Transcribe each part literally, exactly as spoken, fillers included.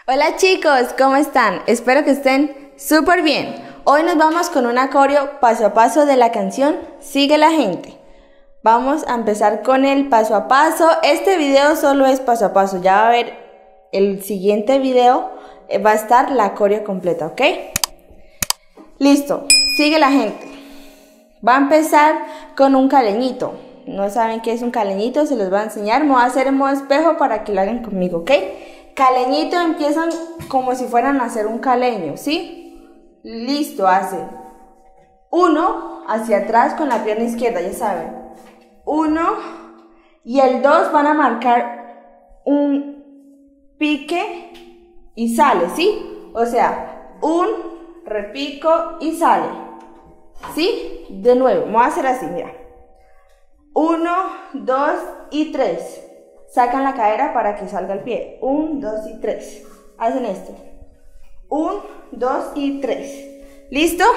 Hola chicos, ¿cómo están? Espero que estén súper bien. Hoy nos vamos con un coreo paso a paso de la canción Sigue la gente. Vamos a empezar con el paso a paso. Este video solo es paso a paso. Ya va a ver el siguiente video. Va a estar la coreo completa, ¿ok? Listo, sigue la gente. Va a empezar con un caleñito. No saben qué es un caleñito, se los voy a enseñar. Me voy a hacer en modo espejo para que lo hagan conmigo, ¿ok? Caleñito empiezan como si fueran a hacer un caleño, ¿sí? Listo, hace uno hacia atrás con la pierna izquierda, ya saben. Uno y el dos van a marcar un pique y sale, ¿sí? O sea, un repico y sale, ¿sí? De nuevo, vamos a hacer así, mira. Uno, dos y tres. Sacan la cadera para que salga el pie. Un, dos y tres. Hacen esto. Un, dos y tres. ¿Listo?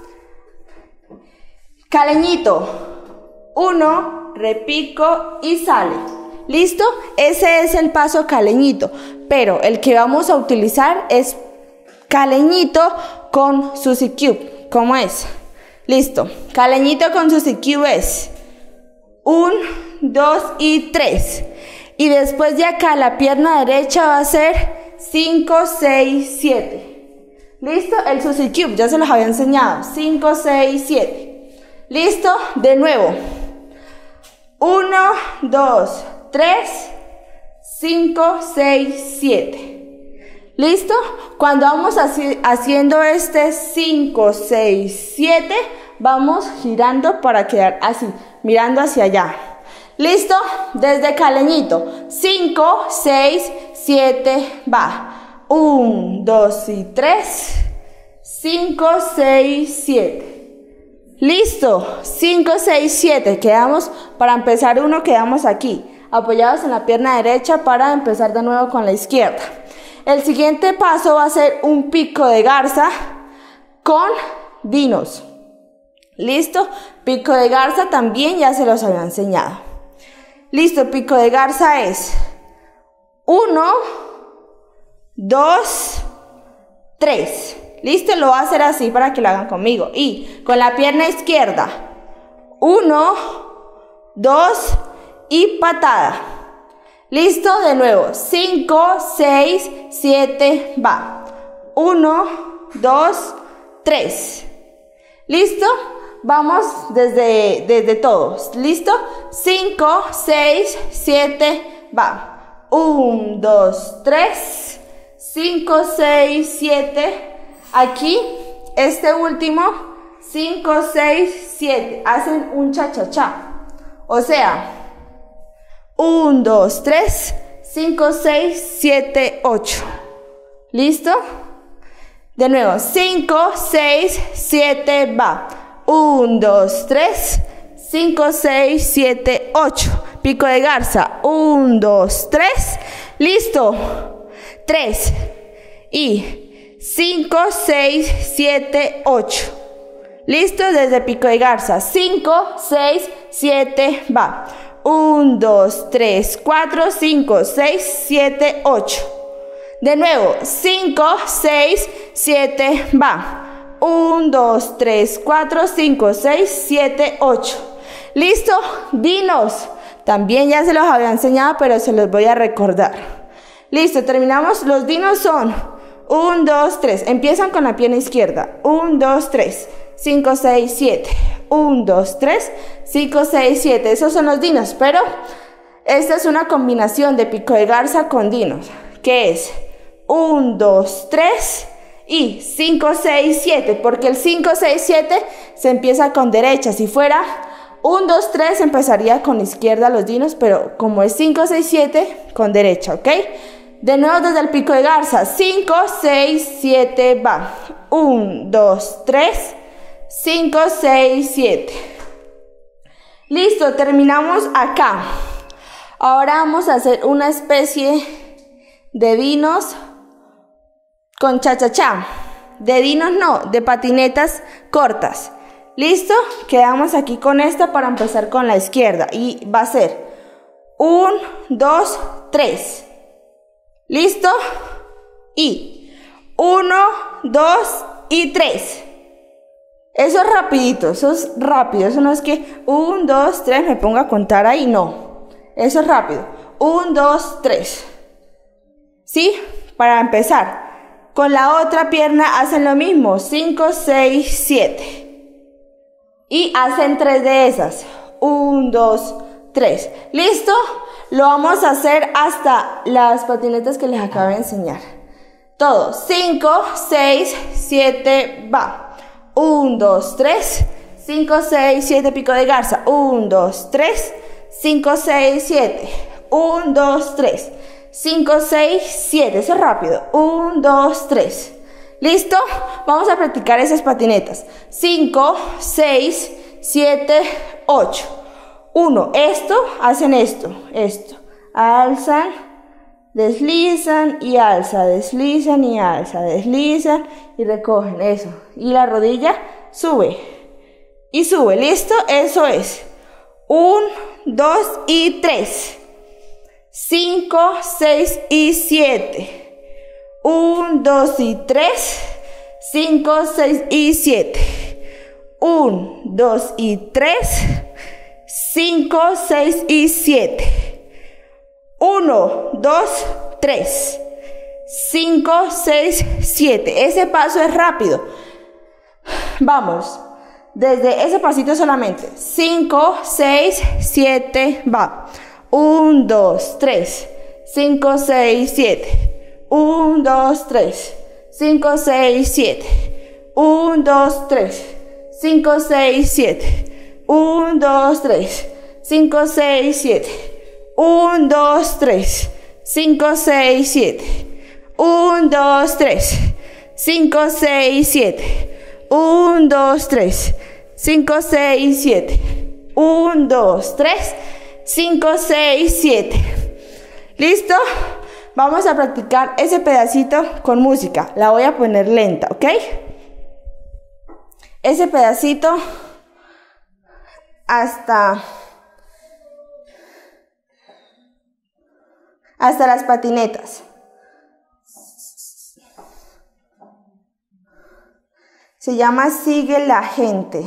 Caleñito. Uno, repico y sale. ¿Listo? Ese es el paso caleñito. Pero el que vamos a utilizar es caleñito con Suzy Cube. ¿Cómo es? Listo. Caleñito con Suzy Cube es un, dos y tres. Y después de acá la pierna derecha va a ser cinco, seis, siete. ¿Listo? El Suzy Cube, ya se los había enseñado. cinco, seis, siete. ¿Listo? De nuevo. uno, dos, tres, cinco, seis, siete. ¿Listo? Cuando vamos haci haciendo este cinco, seis, siete, vamos girando para quedar así, mirando hacia allá. ¿Listo? Desde caleñito. cinco, seis, siete, va. uno, dos y tres. cinco, seis, siete. ¿Listo? cinco, seis, siete. Quedamos, para empezar uno, quedamos aquí. Apoyados en la pierna derecha para empezar de nuevo con la izquierda. El siguiente paso va a ser un pico de garza con dinos. ¿Listo? Pico de garza también ya se los había enseñado. Listo, pico de garza es uno, dos, tres. Listo, lo voy a hacer así para que lo hagan conmigo. Y con la pierna izquierda, uno, dos y patada. Listo, de nuevo, cinco, seis, siete, va. uno, dos, tres. ¿Listo? Vamos desde, desde todos. ¿Listo? cinco, seis, siete, va. uno, dos, tres. cinco, seis, siete. Aquí, este último. cinco, seis, siete. Hacen un cha-cha-cha. O sea, uno, dos, tres. cinco, seis, siete, ocho. ¿Listo? De nuevo, cinco, seis, siete, va. uno, dos, tres, cinco, seis, siete, ocho. Pico de garza. uno, dos, tres. Listo. tres. Y cinco, seis, siete, ocho. Listo. Desde pico de garza. cinco, seis, siete, va. uno, dos, tres, cuatro, cinco, seis, siete, ocho. De nuevo. cinco, seis, siete, va. uno, dos, tres, cuatro, cinco, seis, siete, ocho. ¿Listo? Dinos. También ya se los había enseñado, pero se los voy a recordar. Listo, terminamos. Los dinos son uno, dos, tres. Empiezan con la pierna izquierda. uno, dos, tres. cinco, seis, siete. uno, dos, tres. cinco, seis, siete. Esos son los dinos, pero esta es una combinación de pico de garza con dinos. Que es uno, dos, tres. Y cinco, seis, siete, porque el cinco, seis, siete se empieza con derecha. Si fuera uno, dos, tres, empezaría con izquierda los dinos, pero como es cinco, seis, siete, con derecha, ¿ok? De nuevo desde el pico de garza. cinco, seis, siete, va. uno, dos, tres, cinco, seis, siete. Listo, terminamos acá. Ahora vamos a hacer una especie de dinos con cha-cha-cha. De dinos no, de patinetas cortas. ¿Listo? Quedamos aquí con esta para empezar con la izquierda. Y va a ser uno, dos, tres. ¿Listo? y uno, dos y tres. Eso es rapidito, eso es rápido, eso no es que uno, dos, tres me ponga a contar ahí, no. Eso es rápido. uno, dos, tres. ¿Sí? Para empezar. Con la otra pierna hacen lo mismo. cinco, seis, siete. Y hacen tres de esas. uno, dos, tres. ¿Listo? Lo vamos a hacer hasta las patinetas que les acabo de enseñar. Todo. cinco, seis, siete, va. uno, dos, tres. cinco, seis, siete, pico de garza. uno, dos, tres. cinco, seis, siete. uno, dos, tres. cinco, seis, siete. Eso es rápido. uno, dos, tres. ¿Listo? Vamos a practicar esas patinetas. cinco, seis, siete, ocho. uno. Esto, hacen esto. Esto. Alzan, deslizan y alza. Deslizan y alza. Deslizan y recogen. Eso. Y la rodilla sube. Y sube. ¿Listo? Eso es. uno, dos y tres. cinco, seis y siete. uno, dos y tres. cinco, seis y siete. uno, dos y tres. cinco, seis y siete. uno, dos, tres. cinco, seis, siete. Ese paso es rápido. Vamos. Desde ese pasito solamente. cinco, seis, siete, va. uno, dos, tres. cinco, seis, siete. uno, dos, tres. cinco, seis, siete. uno, dos, tres. cinco, seis, siete. uno, dos, tres. cinco, seis, siete. uno, dos, tres. cinco, seis, siete. uno, dos, tres. cinco, seis, siete. uno, dos, tres. cinco, seis, siete. uno, dos, tres. cinco, seis, siete. ¿Listo? Vamos a practicar ese pedacito con música. La voy a poner lenta, ¿ok? Ese pedacito hasta hasta las patinetas. Se llama Sigue la gente.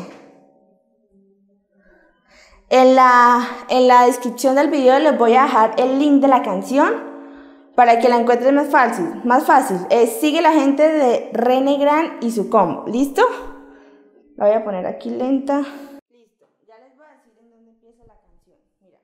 En la, en la descripción del video les voy a dejar el link de la canción para que la encuentren más fácil. Más fácil. Es Sigue la gente de René Gran y su combo. ¿Listo? La voy a poner aquí lenta. Listo. Ya les voy a decir en dónde empieza la canción. Mira.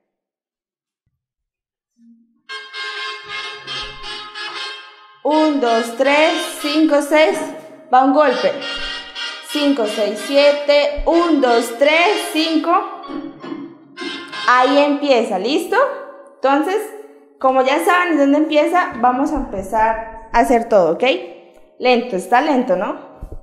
uno, dos, tres, cinco, seis. Va un golpe. cinco, seis, siete. uno, dos, tres, cinco. Ahí empieza, ¿listo? Entonces, como ya saben dónde empieza, vamos a empezar a hacer todo, ¿ok? Lento, está lento, ¿no?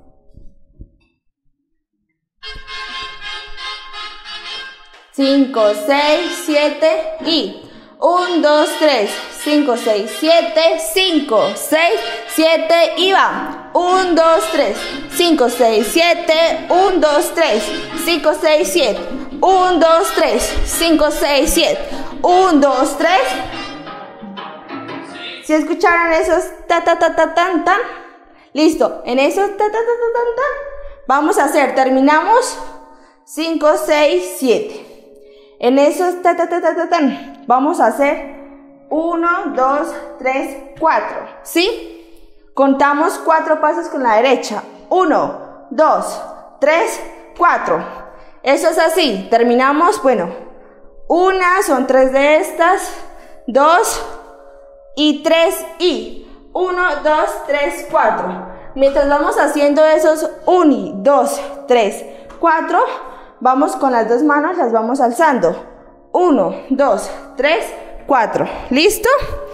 cinco, seis, siete y uno, dos, tres, cinco, seis, siete, cinco, seis, siete y va. uno, dos, tres, cinco, seis, siete, uno, dos, tres, cinco, seis, siete. uno, dos, tres, cinco, seis, siete. uno, dos, tres. Si escucharon esos ta ta ta ta tan tan. Listo. En esos ta ta ta ta tan tan. Vamos a hacer, terminamos cinco, seis, siete. En esos ta ta ta ta ta tan. Vamos a hacer uno, dos, tres, cuatro. ¿Sí? Contamos cuatro pasos con la derecha. uno, dos, tres, cuatro. Eso es así, terminamos, bueno, una, son tres de estas, dos y tres y uno, dos, tres, cuatro. Mientras vamos haciendo esos uno, dos, tres, cuatro, vamos con las dos manos, las vamos alzando. uno, dos, tres, cuatro. ¿Listo?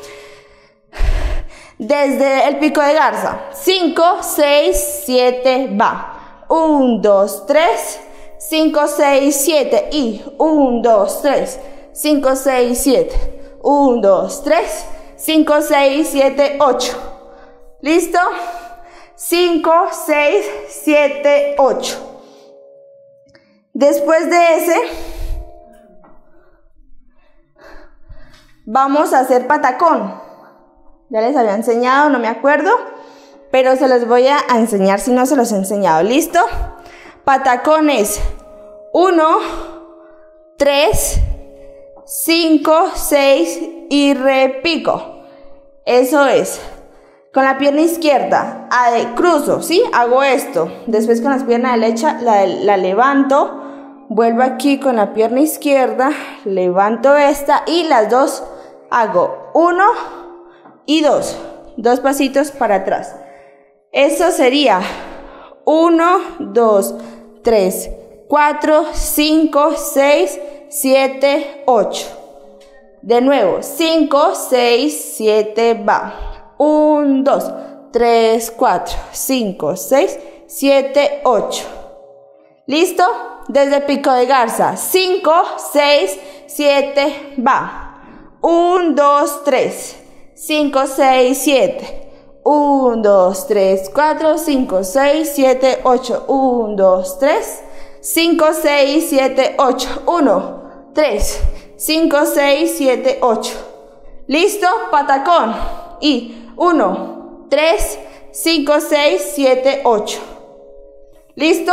Desde el pico de garza. cinco, seis, siete, va. uno, dos, tres. cinco, seis, siete y uno, dos, tres, cinco, seis, siete, uno, dos, tres, cinco, seis, siete, ocho. ¿Listo? cinco, seis, siete, ocho. Después de ese, vamos a hacer patacón. Ya les había enseñado, no me acuerdo. pero se los voy a enseñar si no se los he enseñado. ¿Listo? Patacones. uno, tres, cinco, seis y repico. Eso es. Con la pierna izquierda a, cruzo, ¿sí? Hago esto. Después con la pierna derecha la, la levanto. Vuelvo aquí con la pierna izquierda. Levanto esta y las dos hago uno y dos. Dos pasitos para atrás. Eso sería uno, dos, tres, cuatro, cinco, seis, siete, ocho. De nuevo, cinco, seis, siete, va. uno, dos, tres, cuatro, cinco, seis, siete, ocho. ¿Listo? Desde pico de garza. cinco, seis, siete, va. uno, dos, tres, cinco, seis, siete. uno, dos, tres, cuatro, cinco, seis, siete, ocho. uno, dos, tres, cinco, seis, siete, ocho. uno, tres, cinco, seis, siete, ocho. ¿Listo? Patacón. Y uno, tres, cinco, seis, siete, ocho. ¿Listo?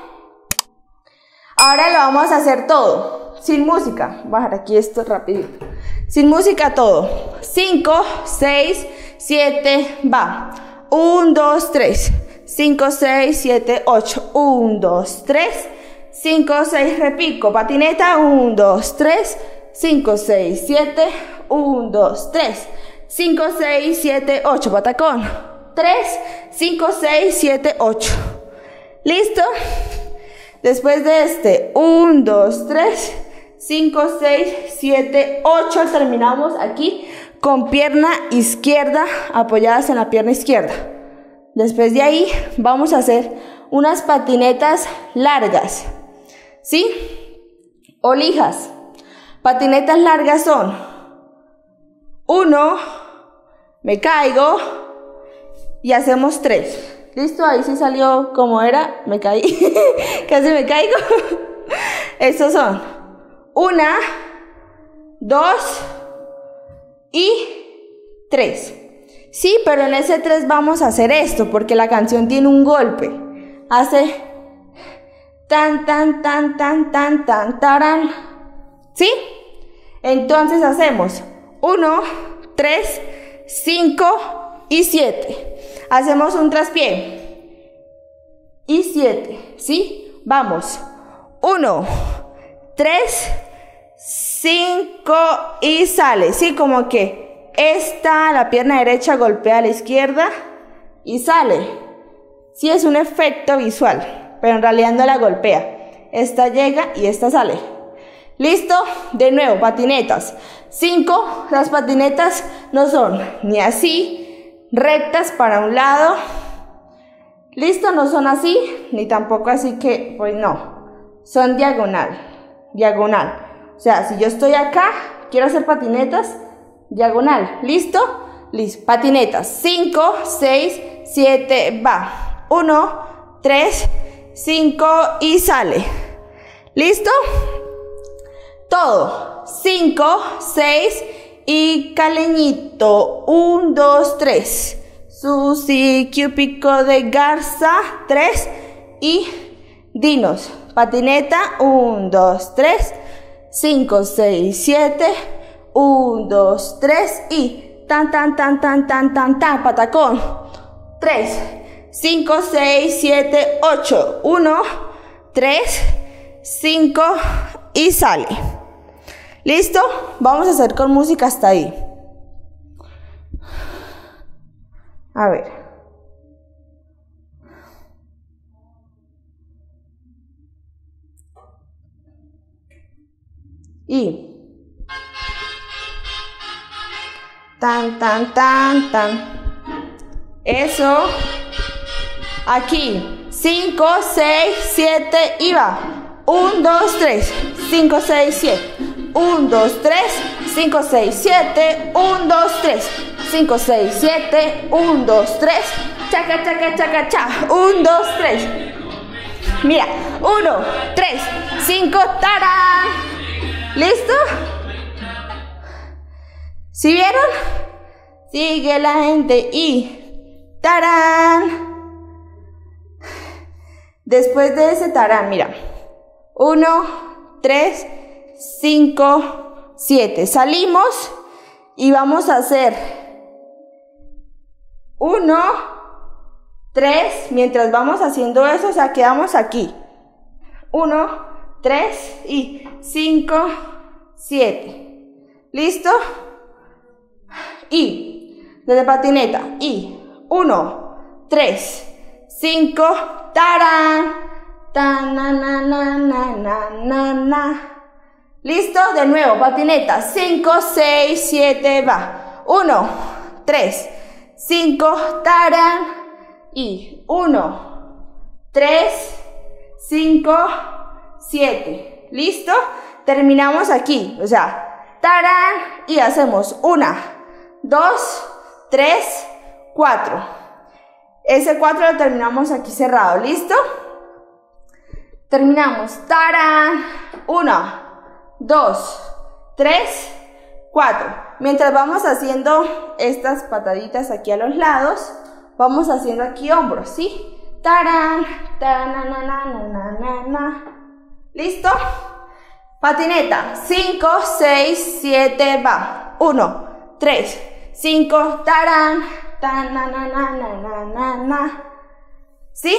Ahora lo vamos a hacer todo. Sin música. Voy a bajar aquí esto rapidito. Sin música todo. cinco, seis, siete, va. uno, dos, tres, cinco, seis, siete, ocho. uno, dos, tres, cinco, seis, repico. Patineta. uno, dos, tres, cinco, seis, siete. uno, dos, tres, cinco, seis, siete, ocho. Patacón. tres, cinco, seis, siete, ocho. ¿Listo? Después de este, uno, dos, tres, cinco, seis, siete, ocho. Terminamos aquí con pierna izquierda apoyadas en la pierna izquierda. Después de ahí vamos a hacer unas patinetas largas, ¿sí? O lijas. Patinetas largas son uno, me caigo y hacemos tres. ¿Listo? Ahí sí salió como era, me caí, casi me caigo. Estos son una, dos y tres. Sí, pero en ese tres vamos a hacer esto, porque la canción tiene un golpe. Hace tan, tan, tan, tan, tan, tan, taran. ¿Sí? Entonces hacemos uno, tres, cinco y siete. Hacemos un traspié. Y siete. ¿Sí? Vamos. uno, tres, cinco y sale. Sí, como que esta, la pierna derecha golpea a la izquierda y sale. Sí, es un efecto visual, pero en realidad no la golpea. Esta llega y esta sale. ¿Listo? De nuevo, patinetas. cinco. Las patinetas no son ni así, rectas para un lado. ¿Listo? No son así, ni tampoco así que, pues no. Son diagonal, diagonal. O sea, si yo estoy acá, quiero hacer patinetas, diagonal. ¿Listo? Listo. Patinetas. cinco, seis, siete, va. uno, tres, cinco y sale. ¿Listo? Todo. cinco, seis y caleñito. uno, dos, tres. Susi, pico de garza. tres y dinos. Patineta. uno, dos, tres. cinco, seis, siete. uno, dos, tres y tan, tan, tan, tan, tan, tan, tan. Patacón. tres, cinco, seis, siete, ocho. uno, tres, cinco y sale. ¿Listo? Vamos a hacer con música hasta ahí. A ver. Y tan, tan, tan, tan. Eso. Aquí. cinco, seis, siete y va. uno, dos, tres. cinco, seis, siete. uno, dos, tres. cinco, seis, siete. uno, dos, tres. cinco, seis, siete. uno, dos, tres. Chaca, chaca, chaca, cha. uno, dos, tres. Mira. uno, tres, cinco. ¡Tarán! ¿Listo? ¿Sí vieron? Sigue la gente y tarán. Después de ese tarán, mira, uno, tres, cinco, siete. Salimos y vamos a hacer uno, tres, mientras vamos haciendo eso, o sea, quedamos aquí. uno, tres y cinco, siete. ¿Listo? Y desde patineta. Y uno, tres, cinco, tarán, tan, na, na, na, na, na, na, na. ¿Listo? De nuevo, patineta. cinco, seis, siete, va. uno, tres, cinco, tarán. Y uno, tres, cinco, siete. ¿Listo? Terminamos aquí. O sea, tarán. Y hacemos una, dos, tres, cuatro. Ese cuatro lo terminamos aquí cerrado. ¿Listo? Terminamos. Tarán. uno, dos, tres, cuatro. Mientras vamos haciendo estas pataditas aquí a los lados, vamos haciendo aquí hombros, ¿sí? Tarán, tarán, na, na, na, na, na, na. ¿Listo? Patineta. cinco, seis, siete, va. uno, tres, cinco, tarán, tan, na, na, na, na, na, na, na. ¿Sí?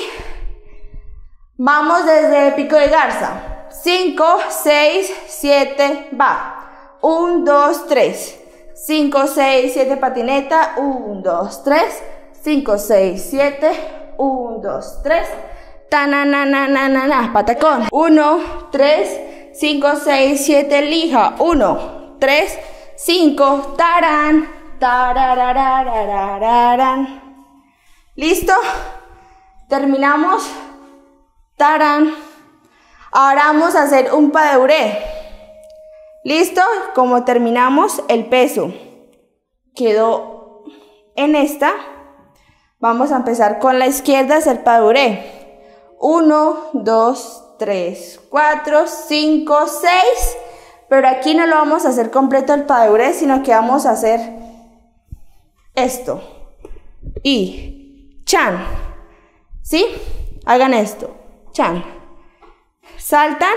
Vamos desde pico de garza. cinco, seis, siete, va. uno, dos, tres. cinco, seis, siete, patineta. uno, dos, tres. cinco, seis, siete. uno, dos, tres. Ta, na, na, na, na, na, na. Patacón. uno, tres, cinco, seis, siete, lija. uno, tres, cinco, tarán. Tararararararán. ¿Listo? Terminamos. Tarán. Ahora vamos a hacer un pas de bourrée. ¿Listo? Como terminamos, el peso quedó en esta. Vamos a empezar con la izquierda a hacer pas de bourrée. uno, dos, tres, cuatro, cinco, seis. Pero aquí no lo vamos a hacer completo el pas de bourrée, sino que vamos a hacer esto. Y chan. ¿Sí? Hagan esto. Chan. Saltan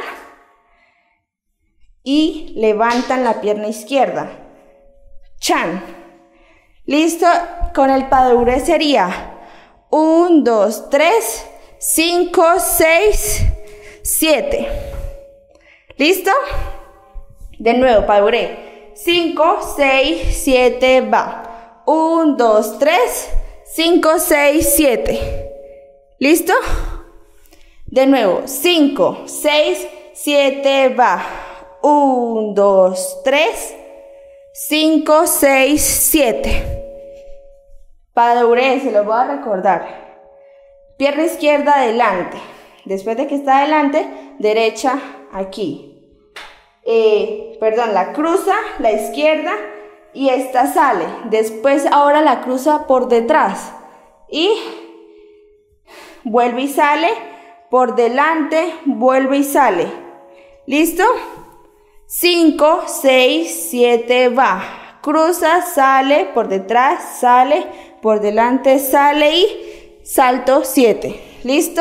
y levantan la pierna izquierda. Chan. ¿Listo? Con el pas de bourrée sería uno, dos, tres, cinco, seis, siete. ¿Listo? De nuevo, pas de bourrée. cinco, seis, siete, va. uno, dos, tres, cinco, seis, siete. ¿Listo? De nuevo, cinco, seis, siete, va. uno, dos, tres, cinco, seis, siete. Pas de bourrée, se lo voy a recordar. Pierna izquierda adelante. Después de que está adelante, derecha aquí. Eh, perdón, la cruza, la izquierda, y esta sale. Después ahora la cruza por detrás. Y vuelve y sale. Por delante, vuelve y sale. ¿Listo? cinco, seis, siete, va. Cruza, sale, por detrás, sale, por delante, sale y salto siete. ¿Listo?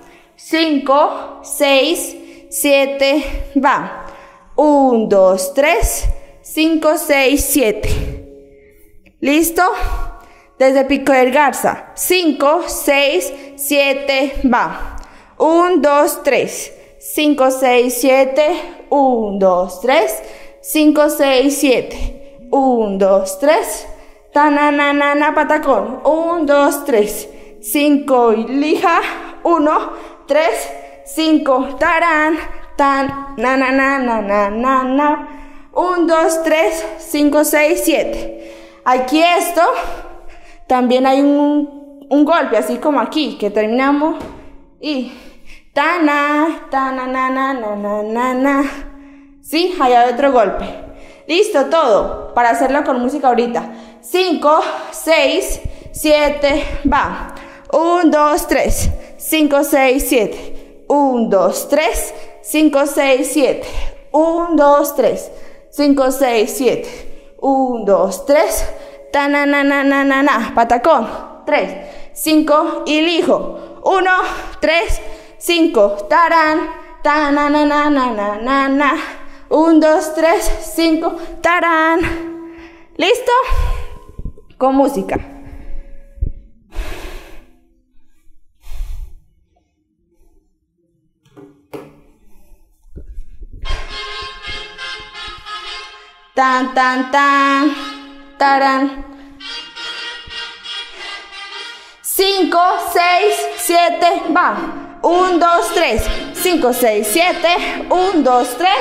cinco, seis, siete, va. uno, dos, tres, cinco, seis, siete. ¿Listo? Desde pico de garza. cinco, seis, siete, va. uno, dos, tres, cinco, seis, siete, uno, dos, tres, cinco, seis, siete, uno, dos, tres, tananana, patacón, uno, dos, tres, cinco y lija, uno, tres, cinco, tarán, tan, na, na, na, na, na, na, na, uno, dos, tres, cinco, seis, siete. Aquí esto, también hay un, un golpe, así como aquí, que terminamos y tana, tana, na, na, na, na, na, na. Sí, ahí hay otro golpe. Listo, todo, para hacerlo con música ahorita. cinco, seis, siete, va. uno, dos, tres, cinco, seis, siete. uno, dos, tres, cinco, seis, siete. uno, dos, tres, cinco, seis, siete. uno, dos, tres. Ta, na, na, na, na, na, na. Patacón. tres, cinco y lijo. uno, tres, cinco. Tarán, tan, na, na, na, na, na, na. uno, dos, tres, cinco. Tarán. ¿Listo? Con música. Tan, tan, tan, tarán. cinco, seis, siete, va. uno, dos, tres, cinco, seis, siete, uno, dos, tres.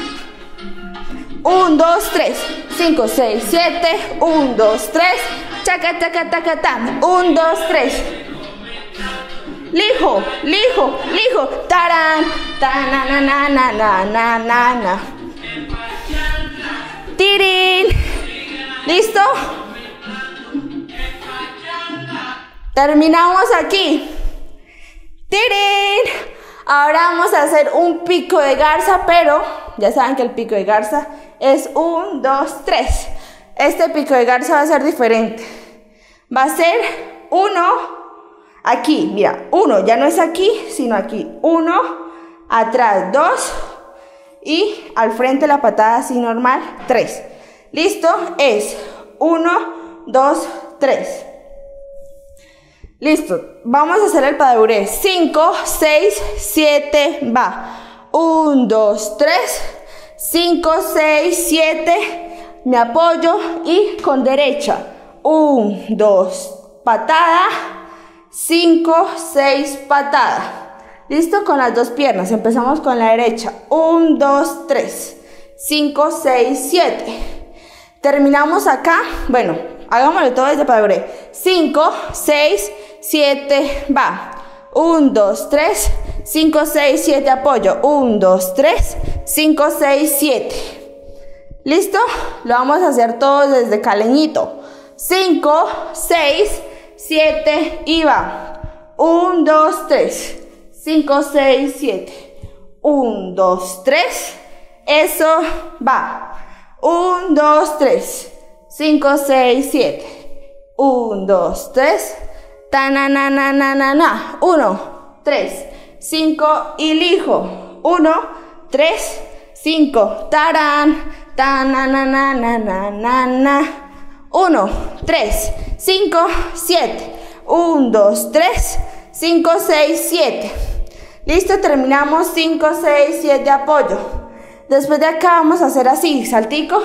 uno, dos, tres, cinco, seis, siete, uno, dos, tres. Chaca, chaca, chaca, tan. uno, dos, tres. Lijo, lijo, lijo. Tarán, tan, na, na, na, na, na, na, na, na. ¡Tirín! ¿Listo? Terminamos aquí. ¡Tirín! Ahora vamos a hacer un pico de garza, pero ya saben que el pico de garza es uno, dos, tres. Este pico de garza va a ser diferente. Va a ser uno aquí, mira, uno, ya no es aquí, sino aquí. Uno, atrás, dos. Y al frente la patada así normal, tres. ¿Listo? Es uno, dos, tres. Listo. Vamos a hacer el pas de bourrée. cinco, seis, siete, va. uno, dos, tres. cinco, seis, siete. Me apoyo y con derecha. uno, dos, patada. cinco, seis, patada. ¿Listo? Con las dos piernas. Empezamos con la derecha. uno, dos, tres. cinco, seis, siete. Terminamos acá. Bueno, hagámoslo todo desde pas de bourrée. cinco, seis, siete, va. uno, dos, tres. cinco, seis, siete, apoyo. uno, dos, tres. cinco, seis, siete. ¿Listo? Lo vamos a hacer todo desde caleñito. cinco, seis, siete y va. uno, dos, tres. cinco, seis, siete. uno, dos, tres. Eso va. uno, dos, tres. cinco, seis, siete. uno, dos, tres. Ta na na na na na na. uno, tres, cinco y lijo. uno, tres, cinco. Tarán. Ta na na na na na na na. uno, tres, cinco, siete. uno, dos, tres. cinco, seis, siete. Listo, terminamos. cinco, seis, siete, apoyo. Después de acá vamos a hacer así, saltico,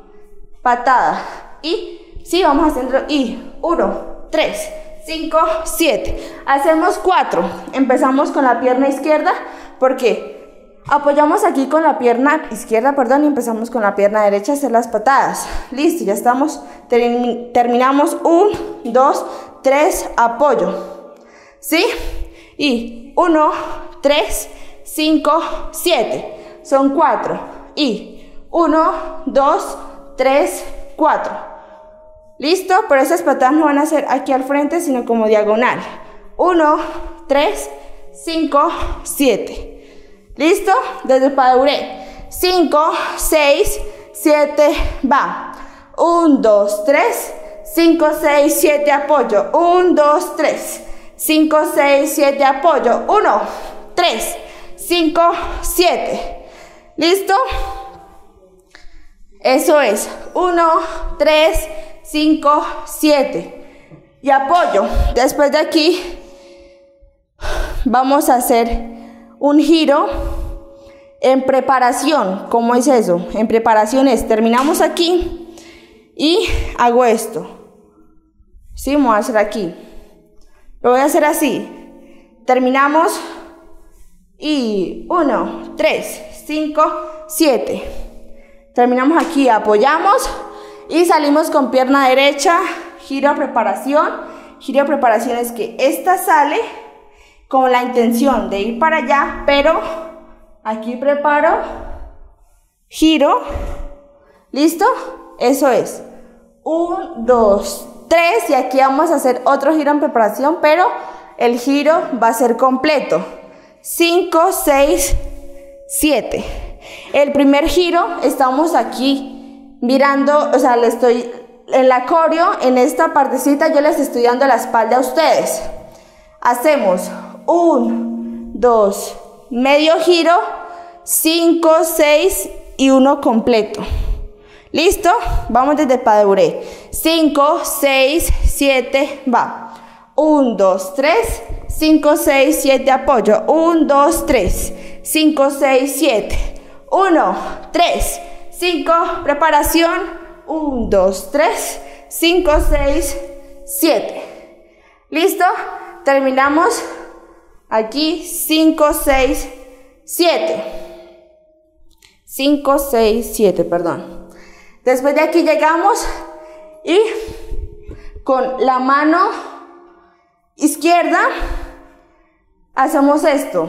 patada. Y sí, vamos haciendo y uno, tres, cinco, siete. Hacemos cuatro. Empezamos con la pierna izquierda porque apoyamos aquí con la pierna izquierda, perdón, y empezamos con la pierna derecha a hacer las patadas. Listo, ya estamos. Termin terminamos. uno, dos, tres, apoyo. ¿Sí? Y uno, tres, cinco, siete. Son cuatro. Y uno, dos, tres, cuatro. ¿Listo? Pero esas patadas no van a ser aquí al frente, sino como diagonal. uno, tres, cinco, siete. ¿Listo? Desde el pas de bourrée. cinco, seis, siete, va. uno, dos, tres, cinco, seis, siete, apoyo. uno, dos, tres. cinco, seis, siete, apoyo. uno, tres, cinco, siete. ¿Listo? Eso es. uno, tres, cinco, siete. Y apoyo. Después de aquí vamos a hacer un giro en preparación. ¿Cómo es eso? En preparación es, terminamos aquí y hago esto. Sí, vamos a hacer aquí. Lo voy a hacer así. Terminamos y uno, tres, cinco, siete. Terminamos aquí, apoyamos y salimos con pierna derecha, giro a preparación. Giro a preparación es que esta sale con la intención de ir para allá, pero aquí preparo, giro. ¿Listo? Eso es. uno, dos, tres y aquí vamos a hacer otro giro en preparación, pero el giro va a ser completo. cinco, seis, siete. El primer giro estamos aquí mirando, o sea, le estoy en la coreo, en esta partecita, yo les estoy dando la espalda a ustedes. Hacemos un, dos, medio giro, cinco, seis y uno completo. ¿Listo? Vamos desde pas de bourrée. cinco, seis, siete, va. uno, dos, tres, cinco, seis, siete, apoyo. uno, dos, tres, cinco, seis, siete. uno, tres, cinco, preparación. uno, dos, tres, cinco, seis, siete. ¿Listo? Terminamos aquí. cinco, seis, siete. cinco, seis, siete, perdón. Después de aquí llegamos y con la mano izquierda hacemos esto.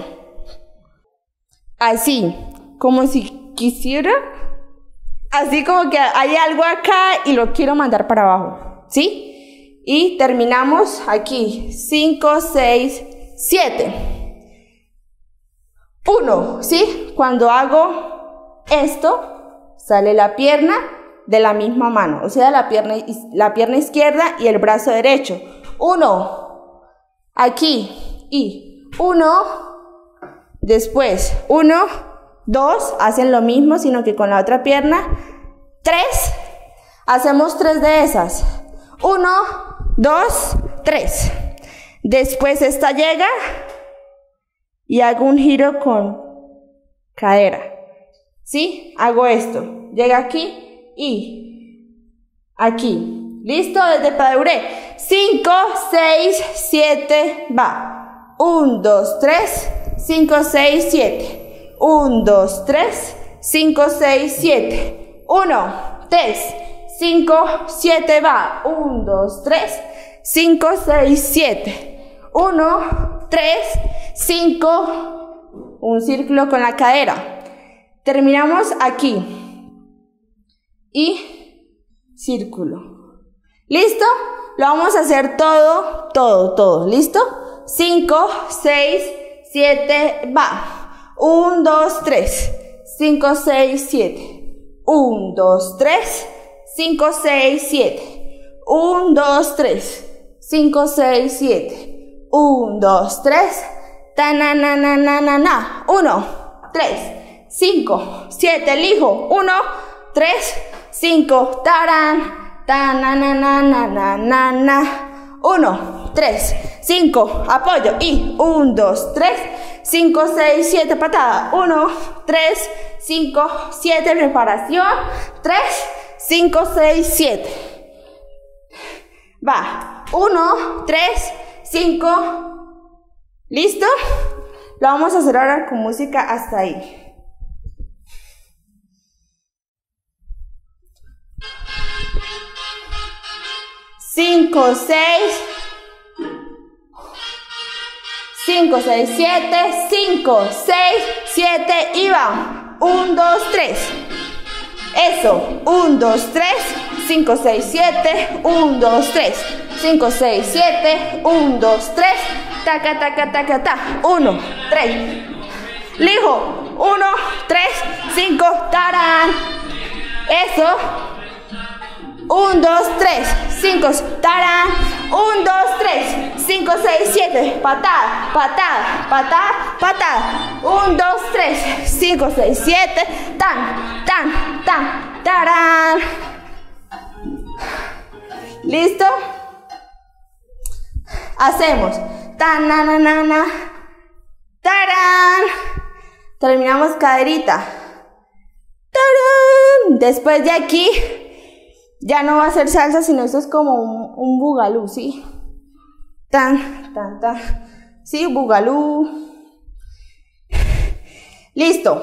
Así, como si quisiera. Así como que hay algo acá y lo quiero mandar para abajo, ¿sí? Y terminamos aquí, cinco, seis, siete. uno, ¿sí? Cuando hago esto, sale la pierna de la misma mano, o sea, la pierna, la pierna izquierda y el brazo derecho. uno, aquí, y uno, después, uno, dos, hacen lo mismo, sino que con la otra pierna. tres, hacemos tres de esas. uno, dos, tres. Después esta llega y hago un giro con cadera. ¿Sí? Hago esto. Llega aquí y aquí. ¿Listo? Desde pas de bourrée. cinco, seis, siete, va. uno, dos, tres, cinco, seis, siete. uno, dos, tres, cinco, seis, siete. uno, tres, cinco, siete, va. uno, dos, tres, cinco, seis, siete. uno, tres, cinco. Un círculo con la cadera. Terminamos aquí. Y círculo. ¿Listo? Lo vamos a hacer todo, todo, todo. ¿Listo? cinco, seis, siete, va. uno, dos, tres, cinco, seis, siete. uno, dos, tres, cinco, seis, siete. uno, dos, tres, cinco, seis, siete. uno, dos, tres. Ta na na na na na na. uno, tres, cinco, siete. Elijo. uno, tres, cinco. Tarán. Ta na na na na na na na. uno, tres, cinco. Apoyo. Y uno, dos, tres, cinco, seis, siete. Patada. uno, tres, cinco, siete. Preparación. tres, cinco, seis, siete. Va. uno, tres, cinco. ¿Listo? Lo vamos a hacer ahora con música hasta ahí. cinco, seis, cinco, seis, siete, cinco, seis, siete y va. uno, dos, tres. Eso. uno, dos, tres, cinco, seis, siete. uno, dos, tres, cinco, seis, siete. uno, dos, tres. Taca, taca, taca, ta. uno, tres. Lijo. uno, tres, cinco. Tarán. Eso. uno, dos, tres, cinco, tarán. uno, dos, tres, cinco, seis, siete. Patada, patada, patada, patada. uno, dos, tres, cinco, seis, siete. Tan, tan, tan, tarán. ¿Listo? Hacemos tan, na, na, na, na. Tarán. Terminamos caderita. Tarán. Después de aquí ya no va a ser salsa, sino esto es como un, un bugalú, ¿sí? Tan, tan, tan. Sí, bugalú. Listo.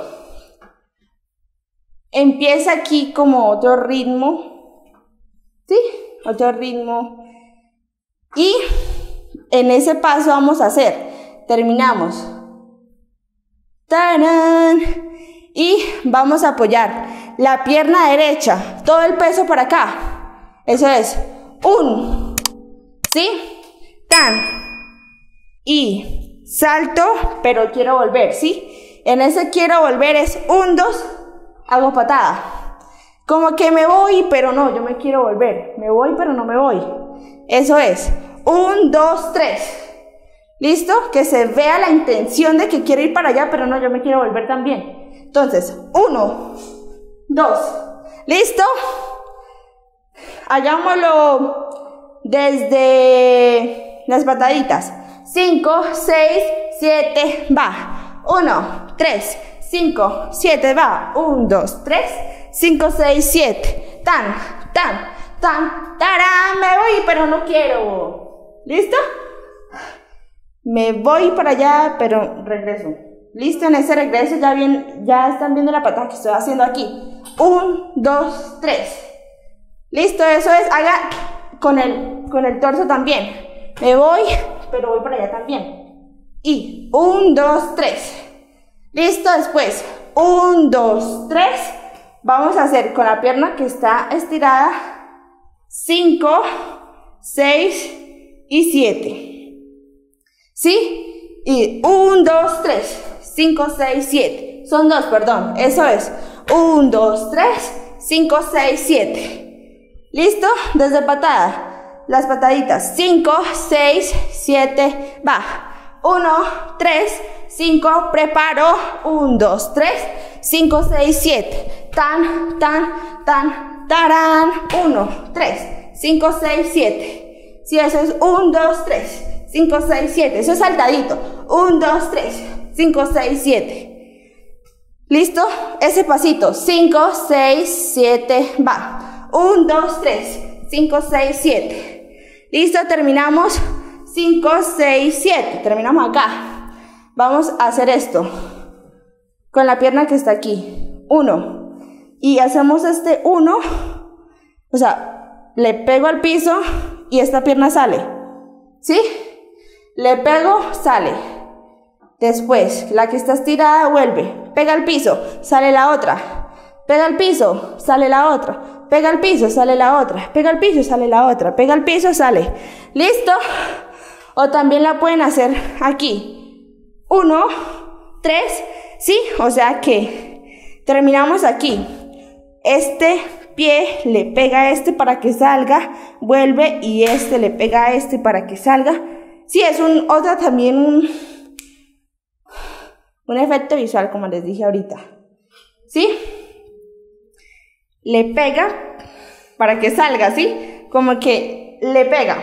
Empieza aquí como otro ritmo. ¿Sí? Otro ritmo. Y en ese paso vamos a hacer. Terminamos. ¡Tarán! Y vamos a apoyar la pierna derecha, todo el peso para acá. Eso es. Un. ¿Sí? Tan. Y salto, pero quiero volver, ¿sí? En ese quiero volver es un, dos, hago patada. Como que me voy, pero no, yo me quiero volver. Me voy, pero no me voy. Eso es. Un, dos, tres. ¿Listo? Que se vea la intención de que quiero ir para allá, pero no, yo me quiero volver también. Entonces, uno, dos. ¿Listo? Hagámoslo desde las pataditas. Cinco, seis, siete, va. Uno, tres, cinco, siete, va. Un, dos, tres, cinco, seis, siete. Tan, tan, tan, tarán. Me voy, pero no quiero. ¿Listo? Me voy para allá, pero regreso. ¿Listo? En ese regreso ya, bien, ya están viendo la patada que estoy haciendo aquí. Un, dos, tres. ¿Listo? Eso es. Haga con el, con el torso también. Me voy, pero voy para allá también. Y un, dos, tres. ¿Listo? Después, un, dos, tres. Vamos a hacer con la pierna que está estirada. Cinco, seis y siete. ¿Sí? Y un, dos, tres. cinco, seis, siete. Son dos, perdón. Eso es. uno, dos, tres, cinco, seis, siete. ¿Listo? Desde patada. Las pataditas. cinco, seis, siete. Va. uno, tres, cinco. Preparo. uno, dos, tres, cinco, seis, siete. Tan, tan, tan, tarán. uno, tres, cinco, seis, siete. Si eso es uno, dos, tres, cinco, seis, siete. Eso es saltadito. uno, dos, tres, cinco, seis, siete. ¿Listo? Ese pasito. cinco, seis, siete. Va. uno, dos, tres, cinco, seis, siete. ¿Listo? Terminamos. cinco, seis, siete. Terminamos acá. Vamos a hacer esto. Con la pierna que está aquí. uno. Y hacemos este uno. O sea, le pego al piso y esta pierna sale. ¿Sí? Le pego, sale. Después, la que está estirada vuelve. Pega al piso, sale la otra. Pega al piso, sale la otra. Pega al piso, sale la otra. Pega al piso, sale la otra. Pega al piso, sale. ¿Listo? O también la pueden hacer aquí. Uno, tres, ¿sí? O sea que terminamos aquí. Este pie le pega a este para que salga. Vuelve y este le pega a este para que salga. Sí, es un, otra también un, un efecto visual, como les dije ahorita. ¿Sí? Le pega para que salga, ¿sí? Como que le pega.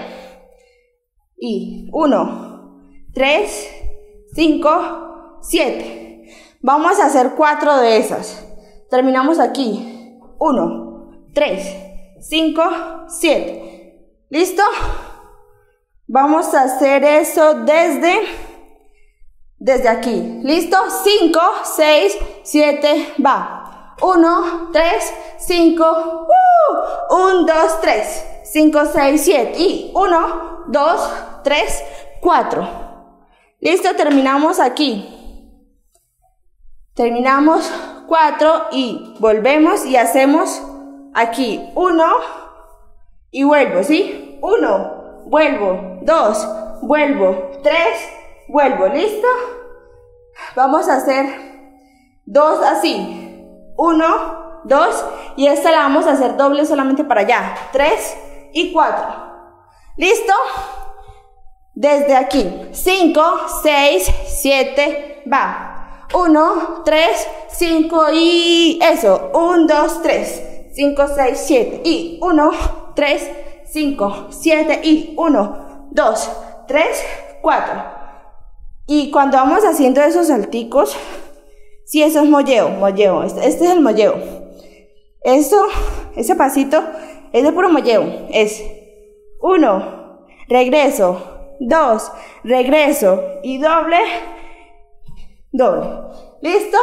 Y uno, tres, cinco, siete. Vamos a hacer cuatro de esas. Terminamos aquí. Uno, tres, cinco, siete. ¿Listo? Vamos a hacer eso desde, desde aquí. ¿Listo? cinco, seis, siete, va. uno, tres, cinco, uno, dos, tres, cinco, seis, siete. Y uno, dos, tres, cuatro. ¿Listo? Terminamos aquí. Terminamos cuatro y volvemos y hacemos aquí. uno y vuelvo, ¿sí? uno, vuelvo. dos, vuelvo. tres, vuelvo. ¿Listo? Vamos a hacer dos así. uno, dos y esta la vamos a hacer doble solamente para allá. tres y cuatro. ¿Listo? Desde aquí. cinco, seis, siete, va. uno, tres, cinco y eso. uno, dos, tres, cinco, seis, siete. Y uno, tres, cinco, siete. Y uno, dos, tres, cuatro. Y cuando vamos haciendo esos salticos, sí, eso es molleo, molleo. Este, este es el molleo. Eso, ese pasito es de puro molleo. Es uno, regreso, dos, regreso y doble, doble. ¿Listo?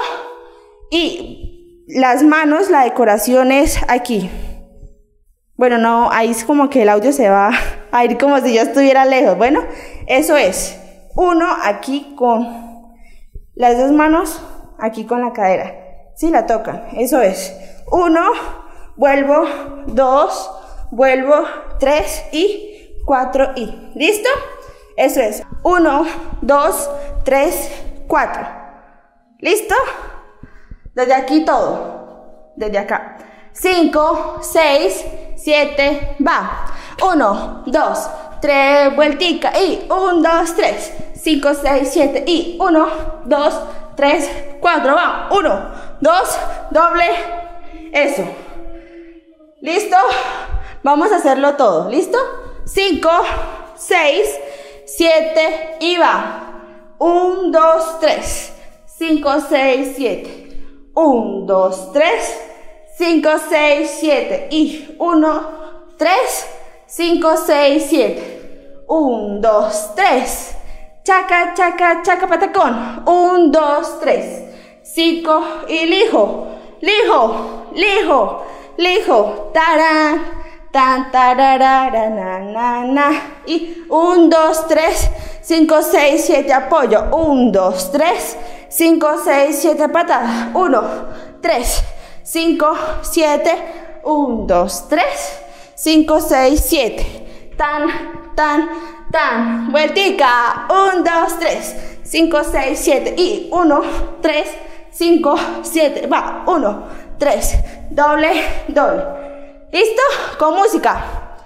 Y las manos, la decoración es aquí. Bueno, no, ahí es como que el audio se va a ir como si yo estuviera lejos. Bueno, eso es. Uno aquí con las dos manos, aquí con la cadera. Sí, la tocan. Eso es. Uno, vuelvo, dos, vuelvo, tres y cuatro y. ¿Listo? Eso es. Uno, dos, tres, cuatro. ¿Listo? Desde aquí todo. Desde acá. cinco, seis, siete, va. uno, dos, tres, vueltica y uno, dos, tres, cinco, seis, siete y uno, dos, tres, cuatro, va. uno, dos, doble, eso. ¿Listo? Vamos a hacerlo todo, ¿listo? cinco, seis, siete y va. uno, dos, tres, cinco, seis, siete. uno, dos, tres, cinco, seis, siete y uno, tres, cinco, seis, siete. uno, dos, tres. Chaca, chaca, chaca, patacón. uno, dos, tres. cinco y lijo, lijo, lijo, lijo. Tarán. Tan, tararara, na, na, na. Y uno, dos, tres, cinco, seis, siete, apoyo. uno, dos, tres, cinco, seis, siete, patada. uno, tres, cinco, siete. uno, dos, tres, cinco, seis, siete. Tan, tan, tan. Vueltica. uno, dos, tres, cinco, seis, siete. Y uno, tres, cinco, siete. Va. uno, tres. Doble, doble. ¿Listo? Con música.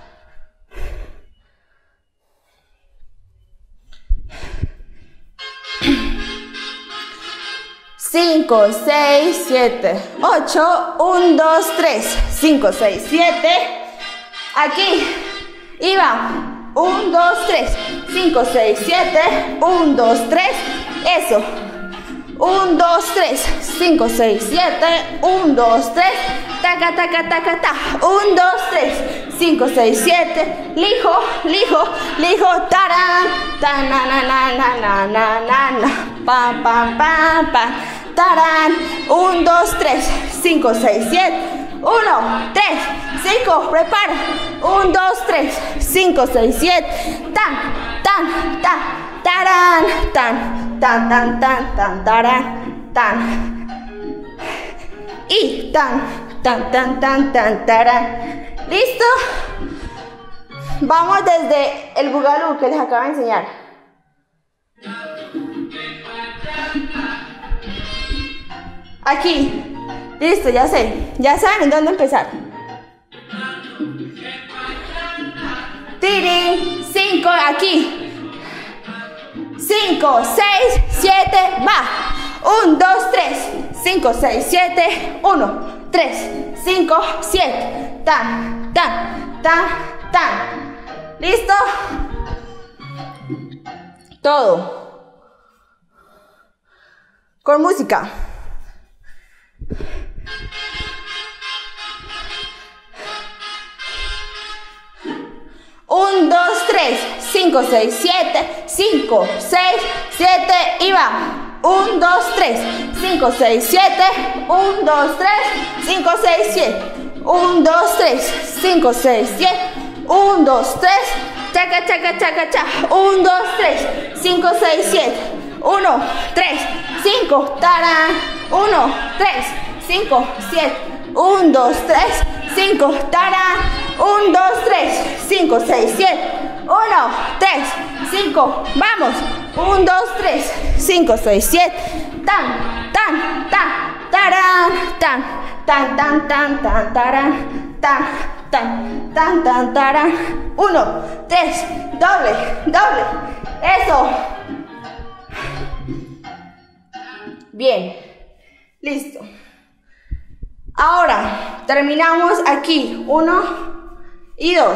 cinco, seis, siete, ocho, uno, dos, tres, cinco, seis, siete. Aquí. Y va. uno, dos, tres, cinco, seis, siete. uno, dos, tres. Eso. uno, dos, tres, cinco, seis, siete. uno, dos, tres. Taca, taca, taca, ta. uno, dos, tres, cinco, seis, siete. Lijo, lijo, lijo. Tarán. Ta, na, na, na, na, na, na, na, na. Pam, pam, pam, pam. Tarán. uno, dos, tres, cinco, seis, siete. uno, tres, cinco. Prepara. uno, dos, tres, cinco, seis, siete. Tan, tan, tan. Tarán. Tan, tan, tan, tan, tan, tarán. Tan. Y tan, tan, tan, tan, tan, tarán. ¿Listo? Vamos desde el bugalú que les acabo de enseñar. Aquí. Listo, ya sé. Ya saben en dónde empezar. Tiri. Cinco, aquí. Cinco, seis, siete, va. uno, dos, tres, cinco, seis, siete. uno, tres, cinco, siete. Tan, tan, tan, tan. ¿Listo? Todo. Con música. uno, dos, tres, cinco, seis, siete. cinco, seis, siete y va. uno, dos, tres, cinco, seis, siete. uno, dos, tres, cinco, seis, siete. uno, dos, tres, cinco, seis, siete. uno, dos, tres. Chaca, chaca, chaca, cha. uno, dos, tres, cinco, seis, siete. uno, tres, cinco. Tarán. uno, tres, cinco, siete. uno, dos, tres, cinco. Tarán. uno, dos, tres, cinco, seis, siete. uno, tres, cinco. Vamos. uno, dos, tres, cinco, seis, siete. Tan, tan, tan. Tarán. Tan, tan, tan, tan, tan, tarán. Tan, tan, tan, tan, tarán. uno, tres. Doble, doble. Eso. Bien. Listo. Ahora terminamos aquí. Uno y dos.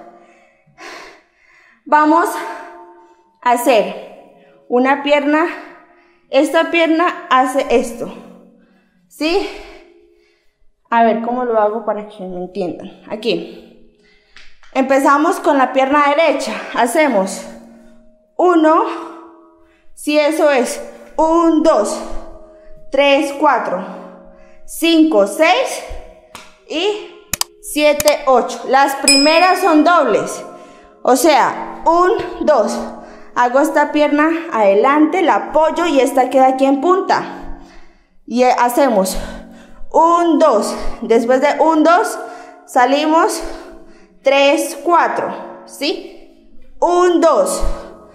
Vamos a hacer una pierna. Esta pierna hace esto. ¿Sí? A ver cómo lo hago para que me entiendan. Aquí. Empezamos con la pierna derecha. Hacemos uno. Si eso es uno, dos, tres, cuatro, cinco, seis y siete, ocho. Las primeras son dobles. O sea, uno, dos. Hago esta pierna adelante, la apoyo y esta queda aquí en punta. Y hacemos uno, dos. Después de uno, dos, salimos tres, cuatro. ¿Sí? uno, dos,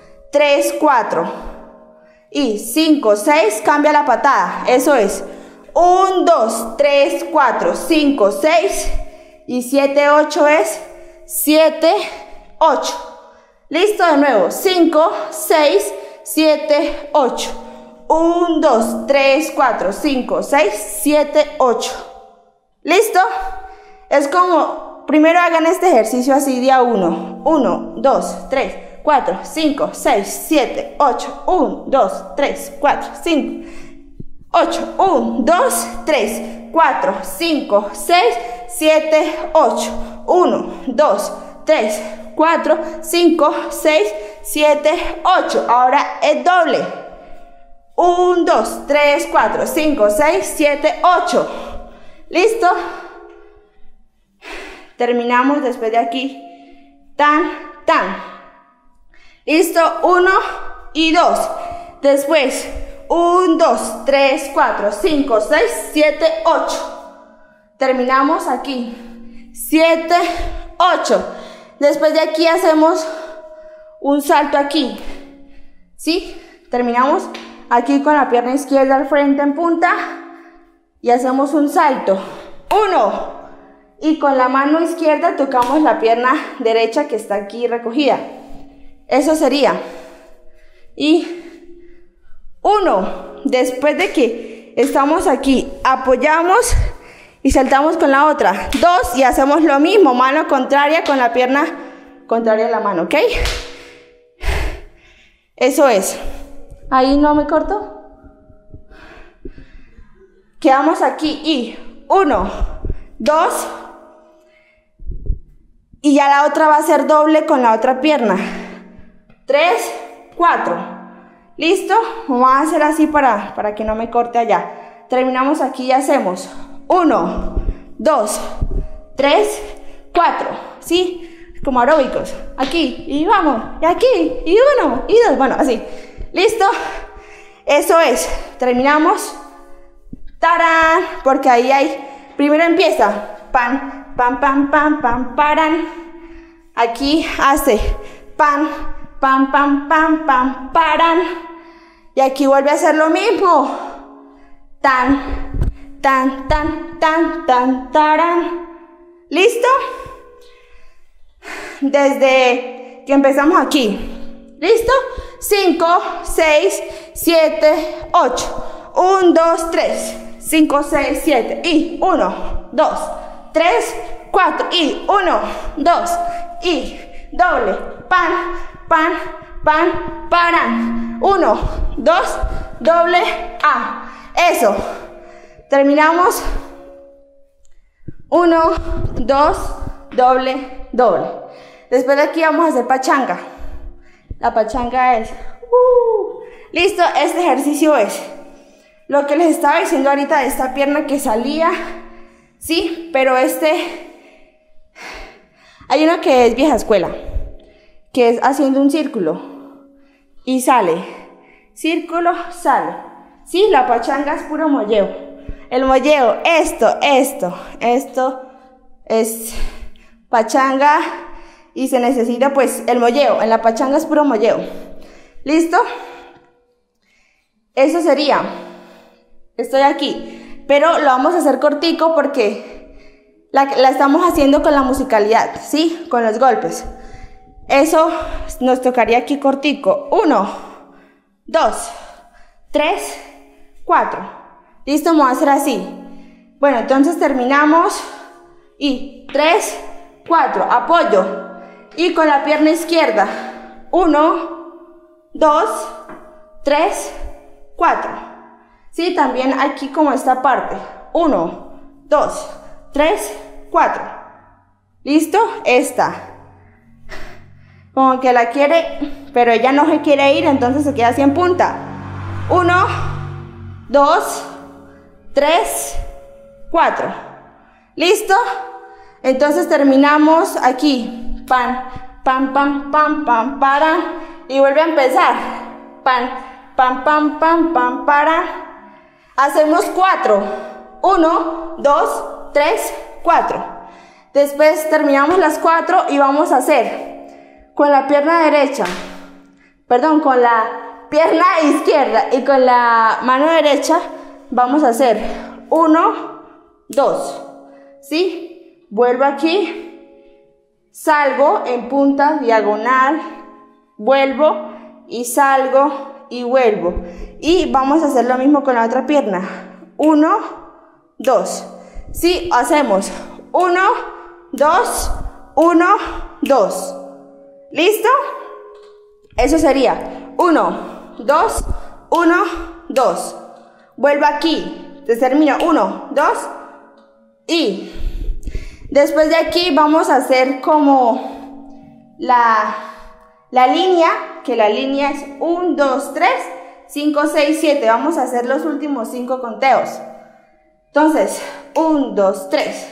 tres, cuatro. Y cinco, seis, cambia la patada. Eso es uno, dos, tres, cuatro, cinco, seis y siete, ocho es siete, ocho. Listo, de nuevo, cinco, seis, siete, ocho. uno, dos, tres, cuatro, cinco, seis, siete, ocho. ¿Listo? Es como, primero hagan este ejercicio así, día uno. uno, dos, tres, cuatro, cinco, seis, siete, ocho. uno, dos, tres, cuatro, cinco, ocho. uno, dos, tres, cuatro, cinco, seis, siete, ocho. uno, dos, tres, cuatro, cinco, seis, siete, ocho. Ahora es doble. uno, dos, tres, cuatro, cinco, seis, siete, ocho. ¿Listo? Terminamos después de aquí. Tan, tan. ¿Listo? uno y dos. Después, uno, dos, tres, cuatro, cinco, seis, siete, ocho. Terminamos aquí. siete, ocho. Después de aquí hacemos un salto aquí. ¿Sí? Terminamos aquí con la pierna izquierda al frente en punta. Y hacemos un salto. uno. Y con la mano izquierda tocamos la pierna derecha que está aquí recogida. Eso sería. Y uno. Después de que estamos aquí, apoyamos y saltamos con la otra. Dos. Y hacemos lo mismo. Mano contraria con la pierna contraria a la mano. ¿Ok? Eso es. Ahí no me corto. Quedamos aquí y uno, dos, y ya la otra va a ser doble con la otra pierna. Tres, cuatro. ¿Listo? Vamos a hacer así para, para que no me corte allá. Terminamos aquí y hacemos uno, dos, tres, cuatro. ¿Sí? Como aeróbicos. Aquí, y vamos, y aquí, y uno, y dos. Bueno, así. ¿Listo? Eso es. Terminamos. ¡Tarán! Porque ahí hay, primero empieza, pan, pan, pan, pan, pan, paran. Aquí hace pan, pan, pan, pan, pan, paran. Y aquí vuelve a hacer lo mismo. Tan, tan, tan, tan, tan, taran. ¿Listo? Desde que empezamos aquí. ¿Listo? cinco, seis, siete, ocho. uno, dos, tres. cinco, seis, siete y uno, dos, tres, cuatro y uno, dos y doble, pan, pan, pan, paran, uno, dos, doble, a, eso, terminamos, uno, dos, doble, doble, después de aquí vamos a hacer pachanga, la pachanga es, uh, listo, este ejercicio es, lo que les estaba diciendo ahorita de esta pierna que salía, sí, pero este, hay uno que es vieja escuela, que es haciendo un círculo y sale, círculo, sale, sí, la pachanga es puro molleo, el molleo, esto, esto, esto es pachanga y se necesita pues el molleo, en la pachanga es puro molleo, ¿listo? Eso sería. Estoy aquí, pero lo vamos a hacer cortico porque la, la estamos haciendo con la musicalidad, ¿sí? Con los golpes. Eso nos tocaría aquí cortico. Uno, dos, tres, cuatro. Listo, vamos a hacer así. Bueno, entonces terminamos y tres, cuatro, apoyo. Y con la pierna izquierda. Uno, dos, tres, cuatro. Sí, también aquí como esta parte. Uno, dos, tres, cuatro. ¿Listo? Esta. Como que la quiere, pero ella no se quiere ir, entonces se queda así en punta. Uno, dos, tres, cuatro. ¿Listo? Entonces terminamos aquí. Pan, pan, pan, pan, pan, para. Y vuelve a empezar. Pan, pan, pan, pan, pan, para. Hacemos cuatro. Uno, dos, tres, cuatro. Después terminamos las cuatro y vamos a hacer con la pierna derecha, perdón, con la pierna izquierda y con la mano derecha vamos a hacer uno, dos, ¿sí? Vuelvo aquí, salgo en punta diagonal, vuelvo y salgo y vuelvo. Y vamos a hacer lo mismo con la otra pierna. uno, dos, ¿sí? Hacemos uno, dos, uno, dos. ¿Listo? Eso sería uno, dos, uno, dos. Vuelvo aquí, te termino uno, dos y después de aquí vamos a hacer como la, la línea, que la línea es uno, dos, tres, cinco, seis, siete. Vamos a hacer los últimos cinco conteos. Entonces, uno, dos, tres.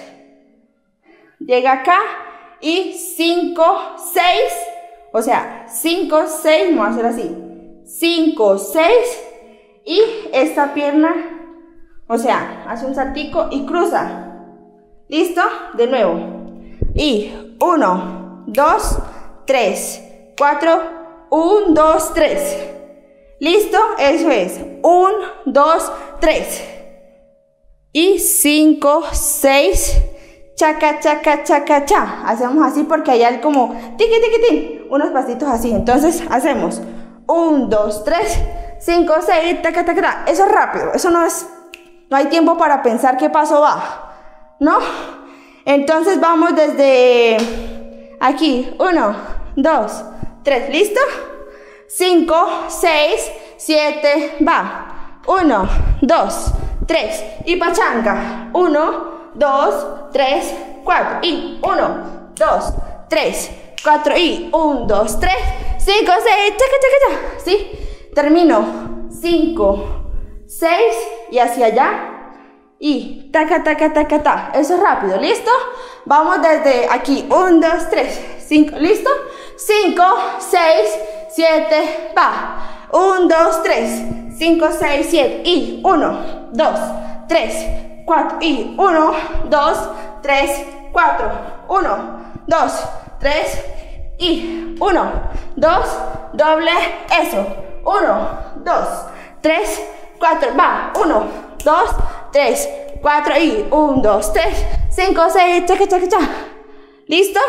Llega acá y cinco, seis. O sea, cinco, seis, vamos a hacer así. cinco, seis. Y esta pierna, o sea, hace un saltico y cruza. ¿Listo? De nuevo. Y uno, dos, tres, cuatro, uno, dos, tres. ¿Listo? Eso es. uno, dos, tres. Y cinco, seis. Chaca, chaca, chaca, cha. Hacemos así porque hay algo como tiqui, tiqui, tiqui. Unos pasitos así. Entonces hacemos uno, dos, tres, cinco, seis, taca, taca, taca. Eso es rápido. Eso no es. No hay tiempo para pensar qué paso va. ¿No? Entonces vamos desde aquí. uno, dos, tres. ¿Listo? cinco, seis, siete. Va. uno, dos, tres. Y pachanga. uno, dos, tres, cuatro. Y uno, dos, tres, cuatro. Y uno, dos, tres, cinco, seis. Chaca, chaca, chaca. ¿Sí? Termino. cinco, seis. Y hacia allá. Y taca, taca, taca, taca. Eso es rápido, ¿listo? Vamos desde aquí. uno, dos, tres, cinco. ¿Listo? cinco, seis, siete. Va. uno, dos, tres, cinco, seis, siete. Y uno, dos, tres, cuatro. Y uno, dos, tres, cuatro. uno, dos, tres. Y uno, dos, doble. Eso. uno, dos, tres, cuatro. Va. uno, dos, tres, cuatro y uno, dos, tres, cinco, seis, chaca, chaca, chaca. ¿Listo?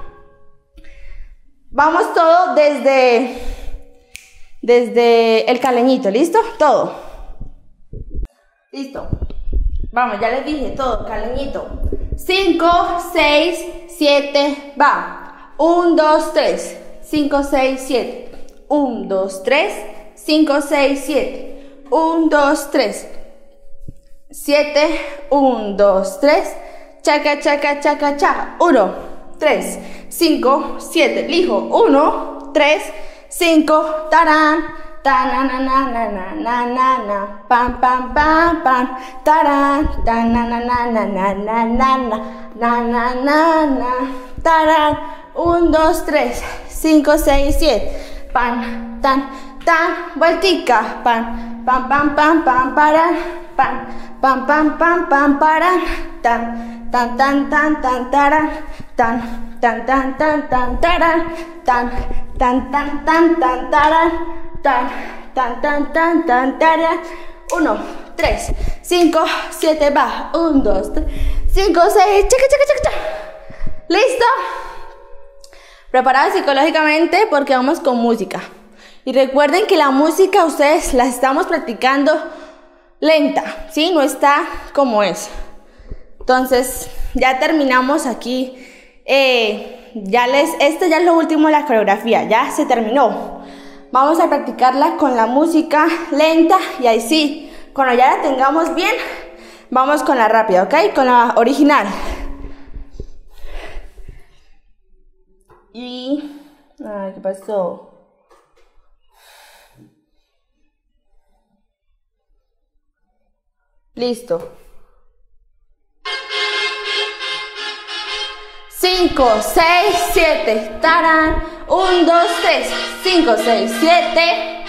Vamos todo desde, desde el caleñito, ¿listo? Todo. Listo. Vamos, ya les dije todo, caleñito. cinco, seis, siete, va. uno, dos, tres, cinco, seis, siete. uno, dos, tres, cinco, seis, siete. uno, dos, tres. siete, uno, dos, tres, chaca, chaca, chaca, cha, uno, tres, cinco, siete, elijo, uno, tres, cinco, tarán, tananananananana, pam, pam, pam, pam, tarán, tananananananana, nananana, tarán, uno, dos, tres, cinco, seis, siete, pan, tan, tan, vueltica, pan, pam, pam, pam, pam, para, pan, pam, pam, pam, pam, para, tan, tan, tan, tan, tan, taran, tan, tan, tan, tan, tan, taran, tan, tan, tan, tan, tan, taran, tan, tan, tan, tan, tan, taran, uno, tres, cinco, siete, va, uno, dos, tres, cinco, seis, chaca, chaca, chaca, chaca. ¿Listo? Preparados psicológicamente porque vamos con música. Y recuerden que la música ustedes la estamos practicando lenta, ¿sí? No está como es. Entonces, ya terminamos aquí. Eh, ya les, este ya es lo último de la coreografía, ya se terminó. Vamos a practicarla con la música lenta y ahí sí, cuando ya la tengamos bien, vamos con la rápida, ¿ok? Con la original. Y... Ay, ¿qué pasó? Listo. cinco, seis, siete, tarán, uno, dos, tres, cinco, seis, siete.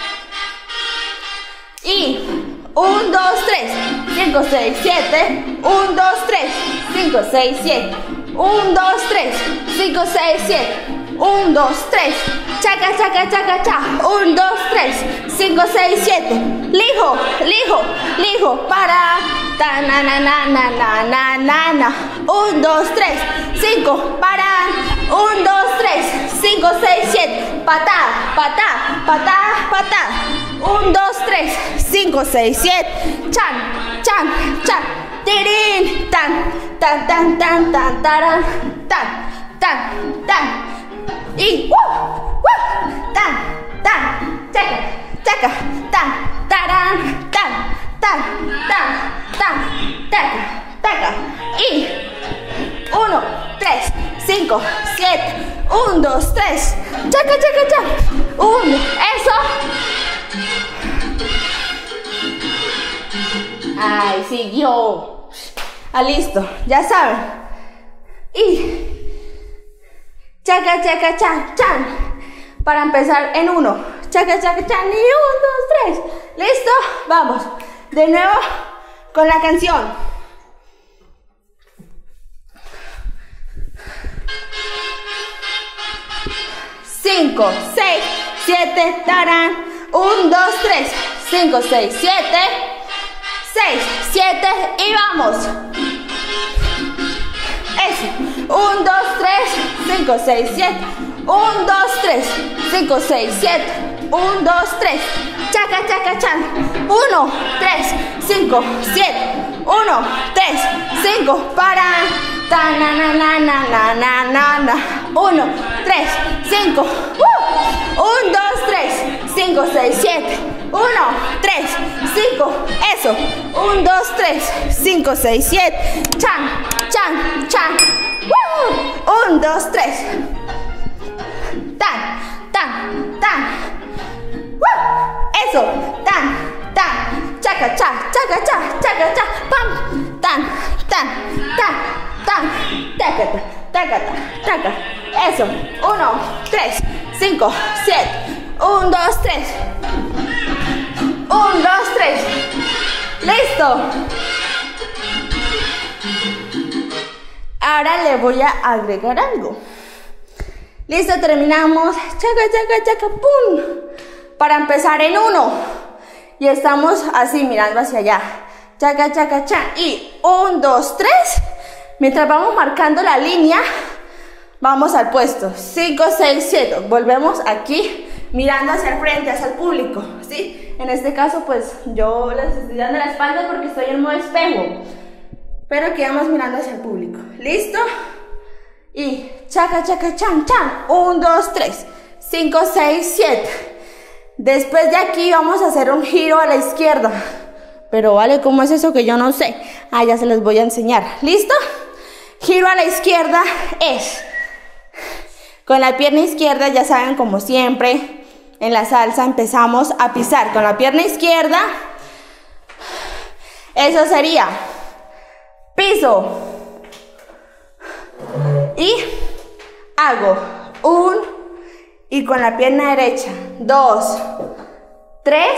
Y uno, dos, tres, cinco, seis, siete. uno, dos, tres, cinco, seis, siete. uno, dos, tres, cinco, seis, siete. uno, dos, tres, chaca, chaca, chaca, cha. uno, dos, tres, cinco, seis, siete. Lijo, lijo, lijo, para. ta, na, na, na, na, na, na, na, na. Un, dos, tres, cinco, paran. Un, dos, tres, cinco, seis, siete. Patada, patada, patada, patada. Un, dos, tres, cinco, seis, siete. Chan, chan, chan. Tirín, tan, tan, tan, tan, tan, taran, tan, tan, tan. Y, uh, uh, tan, tan, chaca, chaca, tan, taran, tan, tan, tan, tan, taca, taca. Y, uno, tres, cinco, siete, un, dos, tres, chaca, chaca, chaca. Un, eso. Ay, siguió. Ah, listo, ya saben. Y chaca, chaca, chan, chan. Para empezar en uno. Chaca, chaca, chan. Y un, dos, tres. ¿Listo? Vamos. De nuevo con la canción. Cinco, seis, siete, tarán. Un, dos, tres. Cinco, seis, siete. Seis, siete y vamos. Eso. Un, dos, tres, cinco, seis, siete. Un, dos, tres, cinco, seis, siete. Un, dos, tres. Chaca, chaca, chan. Uno, tres, cinco, siete. Uno, tres, cinco. Para. Ta, na, na, na, na, na, na, na, na. Uno, tres, cinco. Uh. Un, dos, tres, cinco, seis, siete. Uno, tres, cinco. Eso. Un, dos, tres, cinco, seis, siete. Chan, chan, chan. Uh. Un, dos, tres. Tan, tan, tan. Uh. Eso. Tan, tan. Chaca, cha, chaca, cha, chaca, cha. Pam. Tan, tan, tan, tan. Tacata, tacata, taca. Eso. Uno, tres, cinco, siete. Un, dos, tres. Un, dos, tres. ¡Listo! Ahora le voy a agregar algo. Listo, terminamos. Chaca, chaca, chaca, pum. Para empezar en uno. Y estamos así mirando hacia allá. Chaca, chaca, cha. Y un, dos, tres. Mientras vamos marcando la línea, vamos al puesto. Cinco, seis, siete. Volvemos aquí mirando hacia el frente, hacia el público, ¿sí? En este caso, pues, yo les estoy dando la espalda porque estoy en modo espejo. Pero quedamos mirando hacia el público. ¿Listo? Y chaca, chaca, chan, chan. Un, dos, tres. Cinco, seis, siete. Después de aquí vamos a hacer un giro a la izquierda. Pero vale, ¿cómo es eso que yo no sé? Ah, ya se les voy a enseñar. ¿Listo? Giro a la izquierda es con la pierna izquierda, ya saben, como siempre. En la salsa empezamos a pisar con la pierna izquierda. Eso sería piso. Y hago un y con la pierna derecha. Dos, tres.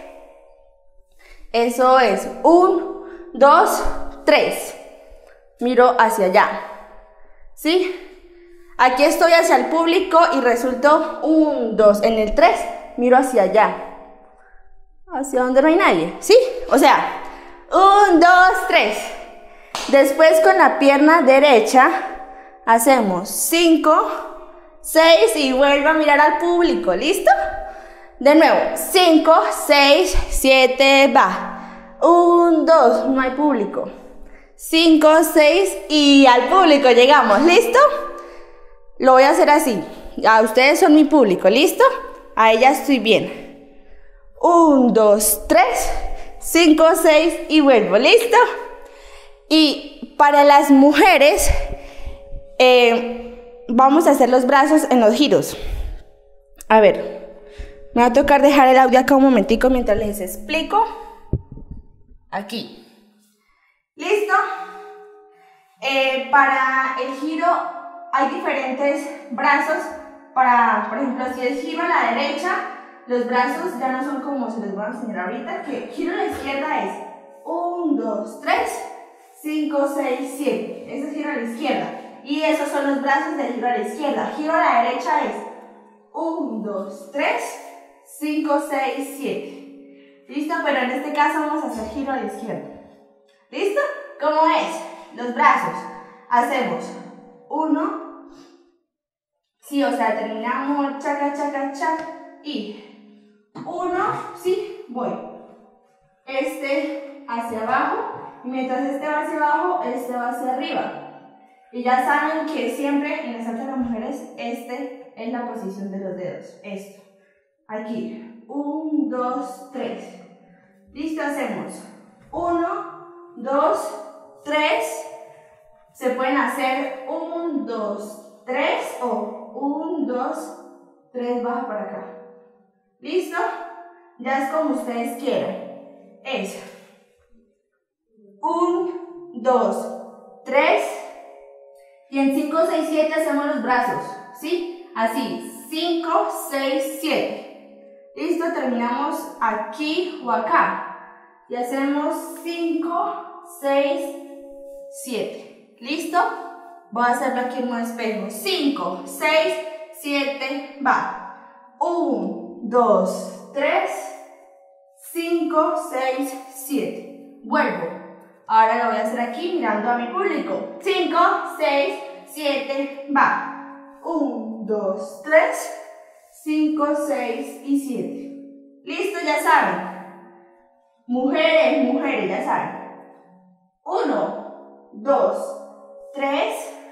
Eso es un, dos, tres. Miro hacia allá. ¿Sí? Aquí estoy hacia el público y resultó un, dos. En el tres, miro hacia allá. Hacia donde no hay nadie. ¿Sí? O sea, un, dos, tres. Después con la pierna derecha hacemos cinco, seis y vuelvo a mirar al público. ¿Listo? De nuevo, cinco, seis, siete, va. un, dos, no hay público. cinco, seis y al público llegamos. ¿Listo? Lo voy a hacer así. A ustedes son mi público, ¿listo? A ella estoy bien. uno, dos, tres, cinco, seis y vuelvo, ¿listo? Y para las mujeres, eh, vamos a hacer los brazos en los giros. A ver, me va a tocar dejar el audio acá un momentico mientras les explico. Aquí. ¿Listo? Eh, para el giro hay diferentes brazos. Para, por ejemplo, si es giro a la derecha, los brazos ya no son como se les voy a enseñar ahorita, que giro a la izquierda es uno, dos, tres, cinco, seis, siete. Ese es giro a la izquierda. Y esos son los brazos de giro a la izquierda. Giro a la derecha es uno, dos, tres, cinco, seis, siete. ¿Listo? Pero en este caso vamos a hacer giro a la izquierda. ¿Listo? ¿Cómo es? Los brazos. Hacemos uno. Sí, o sea, terminamos chaca, chaca, chaca. Y uno, sí, voy. Este hacia abajo. Y mientras este va hacia abajo, este va hacia arriba. Y ya saben que siempre en el salto de las mujeres, este es la posición de los dedos. Esto. Aquí. Un, dos, tres. Listo, hacemos uno, dos, tres. Se pueden hacer un, dos, tres o un, dos, tres, baja para acá. ¿Listo? Ya es como ustedes quieran. Es un, dos, tres. Y en cinco, seis, siete hacemos los brazos. ¿Sí? Así. cinco, seis, siete. Listo, terminamos aquí o acá. Y hacemos cinco, seis, siete. ¿Listo? Voy a hacerlo aquí en un espejo. cinco, seis, siete, va. uno, dos, tres, cinco, seis, siete. Vuelvo. Ahora lo voy a hacer aquí mirando a mi público. cinco, seis, siete, va. uno, dos, tres. cinco, seis y siete. ¿Listo? Ya saben. Mujeres, mujeres, ya saben. uno, dos, tres,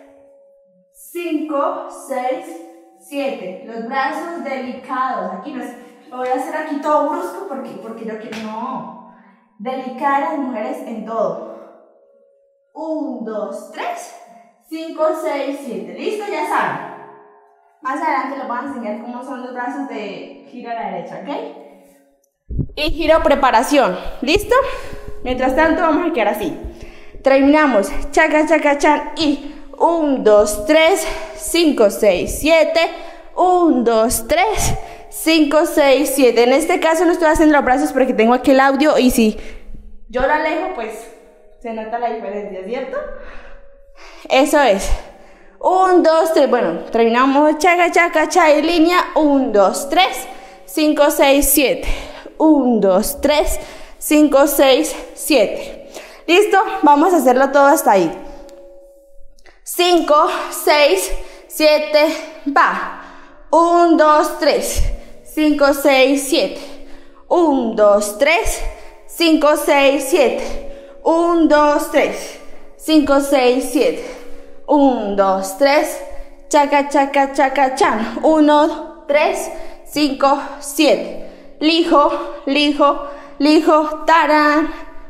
cinco, seis, siete. Los brazos delicados. Aquí no es, lo voy a hacer aquí todo brusco porque, porque yo quiero. No. Delicadas las mujeres en todo. uno, dos, tres, cinco, seis, siete. ¿Listo? Ya saben. Más adelante les voy a enseñar cómo son los brazos de giro a la derecha, ¿ok? Y giro preparación, ¿listo? Mientras tanto vamos a quedar así. Terminamos, chaca, chaca, chan, y uno, dos, tres, cinco, seis, siete, uno, dos, tres, cinco, seis, siete. En este caso no estoy haciendo los brazos porque tengo aquí el audio y si yo lo alejo, pues se nota la diferencia, ¿cierto? Eso es. uno, dos, tres, bueno, terminamos chaca, chaca, cha y línea, uno, dos, tres, cinco, seis, siete, uno, dos, tres, cinco, seis, siete. ¿Listo? Vamos a hacerlo todo hasta ahí. cinco, seis, siete, va. uno, dos, tres, cinco, seis, siete, uno, dos, tres, cinco, seis, siete, uno, dos, tres, cinco, seis, siete. uno, dos, tres, chaca, chaca, chaca, chan. uno, tres, cinco, siete. Lijo, lijo, lijo, taran,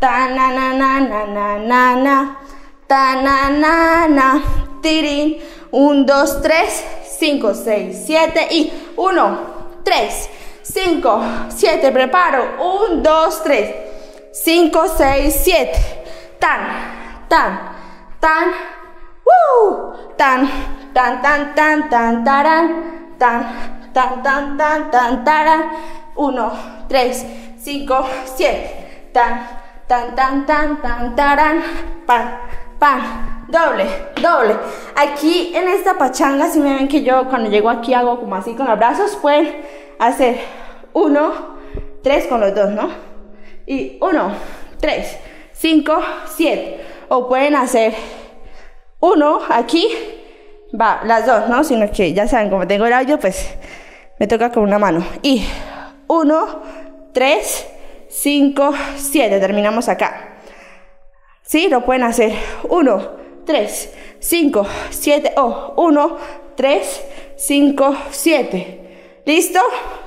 tananana, tananana, tirin. uno, dos, tres, cinco, seis, siete y uno, tres, cinco, siete. Preparo. uno, dos, tres, cinco, seis, siete. Tan, tan, tan. ¡Woo! Tan, tan, tan, tan, tan, taran, tan, tan, tan, tan, tan, taran. uno, tres, cinco, siete. Tan, tan, tan, tan, tan, taran. Pan, pan. Doble, doble. Aquí en esta pachanga, si me ven que yo cuando llego aquí hago como así con los brazos, pueden hacer uno, tres con los dos, ¿no? Y uno, tres, cinco, siete. O pueden hacer uno, aquí, va, las dos, ¿no? Sino que ya saben, como tengo el audio, pues me toca con una mano. Y uno, tres, cinco, siete. Terminamos acá. ¿Sí? Lo pueden hacer. uno, tres, cinco, siete. O uno, tres, cinco, siete. ¿Listo?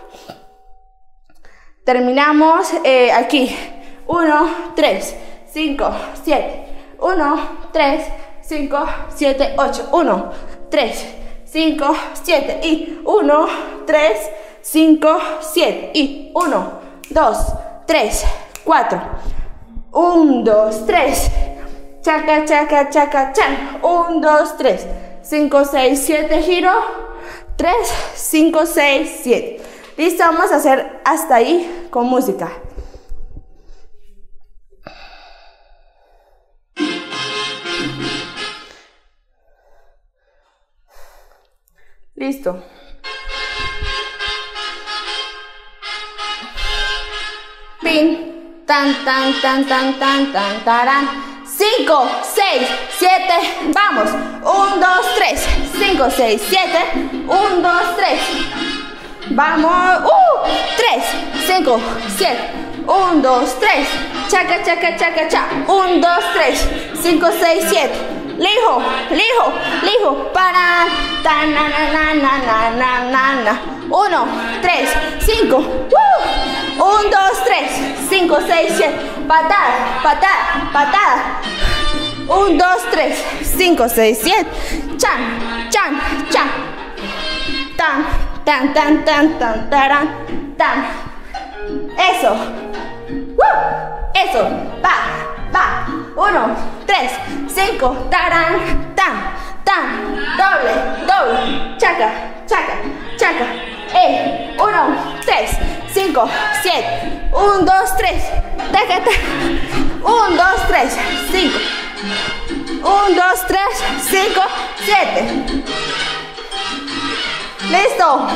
Terminamos eh, aquí. uno, tres, cinco, siete. uno, tres, cinco, siete, ocho. uno, tres, cinco, siete. Y uno, tres, cinco, siete. Y uno, dos, tres, cuatro. uno, dos, tres. Chaca, chaca, chaca, chan. uno, dos, tres. cinco, seis, siete. Giro. tres, cinco, seis, siete. Listo, vamos a hacer hasta ahí con música. Listo. Pin, tan, tan, tan, tan, tan, tan, tarán. cinco, seis, siete, vamos. uno, dos, tres. cinco, seis, siete. uno, dos, tres. Vamos. Uh, tres, cinco, siete. uno, dos, tres. Chaca, chaca, chaca, cha. uno, dos, tres. cinco, seis, siete. Lijo, lijo, lijo. Para. Ta, na, na, na, na, na, na, na, na. uno, tres, cinco. Uh. uno, dos, tres. cinco, seis, siete. Patada, patada, patada. uno, dos, tres. cinco, seis, siete. Chan, chan, chan. Tan, tan, tan, tan, tan, taran, tan. Eso. Uh. Eso. Va, va. uno, tres, cinco. Taran, tan, tan. Doble, doble. Chaca, chaca, chaca. Eh. uno, tres, cinco, siete. uno, dos, tres. Taca, taca. uno, dos, tres, cinco. uno, dos, tres, cinco, siete. Listo.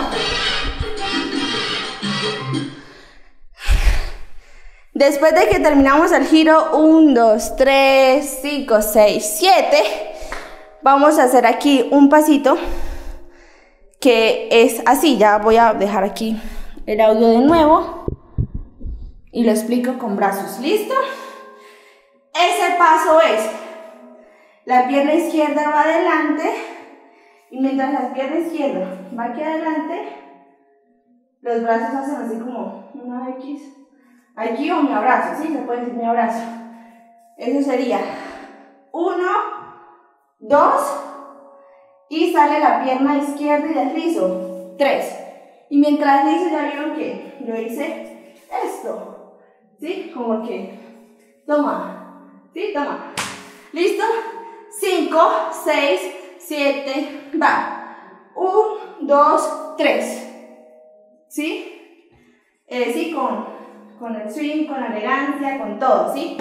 Después de que terminamos el giro uno, dos, tres, cinco, seis, siete, vamos a hacer aquí un pasito que es así. Ya voy a dejar aquí el audio de nuevo y lo explico con brazos. ¿Listo? Ese paso es: la pierna izquierda va adelante y mientras la pierna izquierda va aquí adelante, los brazos hacen así como una X. Aquí o mi abrazo, ¿sí? Se puede decir mi abrazo. Eso sería uno, dos, y sale la pierna izquierda y deslizo. tres. Y mientras deslizo, ya vieron que yo hice esto, ¿sí? Como que, toma, ¿sí? Toma. ¿Listo? cinco, seis, siete, va. uno, dos, tres. ¿Sí? Eh, sí, con... con el swing, con la elegancia, con todo, ¿sí?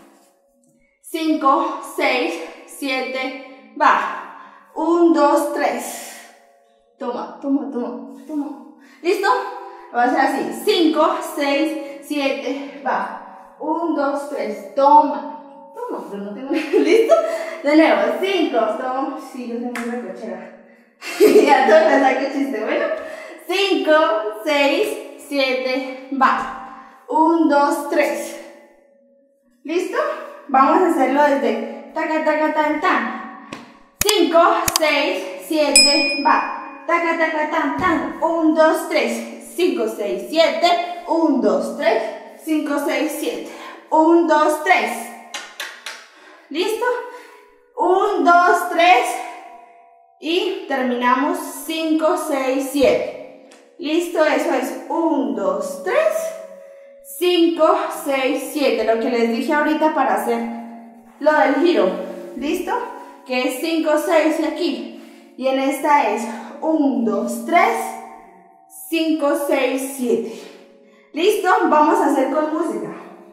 cinco, seis, siete, va. uno, dos, tres. Toma, toma, toma, toma. ¿Listo? Lo voy a hacer así. cinco, seis, siete, va. uno, dos, tres. Toma. Toma, pero no tengo... ¿Listo? De nuevo. cinco, toma. Sí, yo tengo una cochera. Ya todo me saco chiste. Bueno. cinco, seis, siete, va. uno, dos, tres. ¿Listo? Vamos a hacerlo desde taca, taca, tan, tan. cinco, seis, siete, va. Taca, taca, tan, tan. uno, dos, tres. cinco, seis, siete. uno, dos, tres. cinco, seis, siete. uno, dos, tres. ¿Listo? uno, dos, tres. Y terminamos cinco, seis, siete. ¿Listo? Eso es uno, dos, tres. cinco, seis, siete, lo que les dije ahorita para hacer lo del giro, ¿listo? Que es cinco, seis y aquí, y en esta es uno, dos, tres, cinco, seis, siete, ¿listo? Vamos a hacer con música.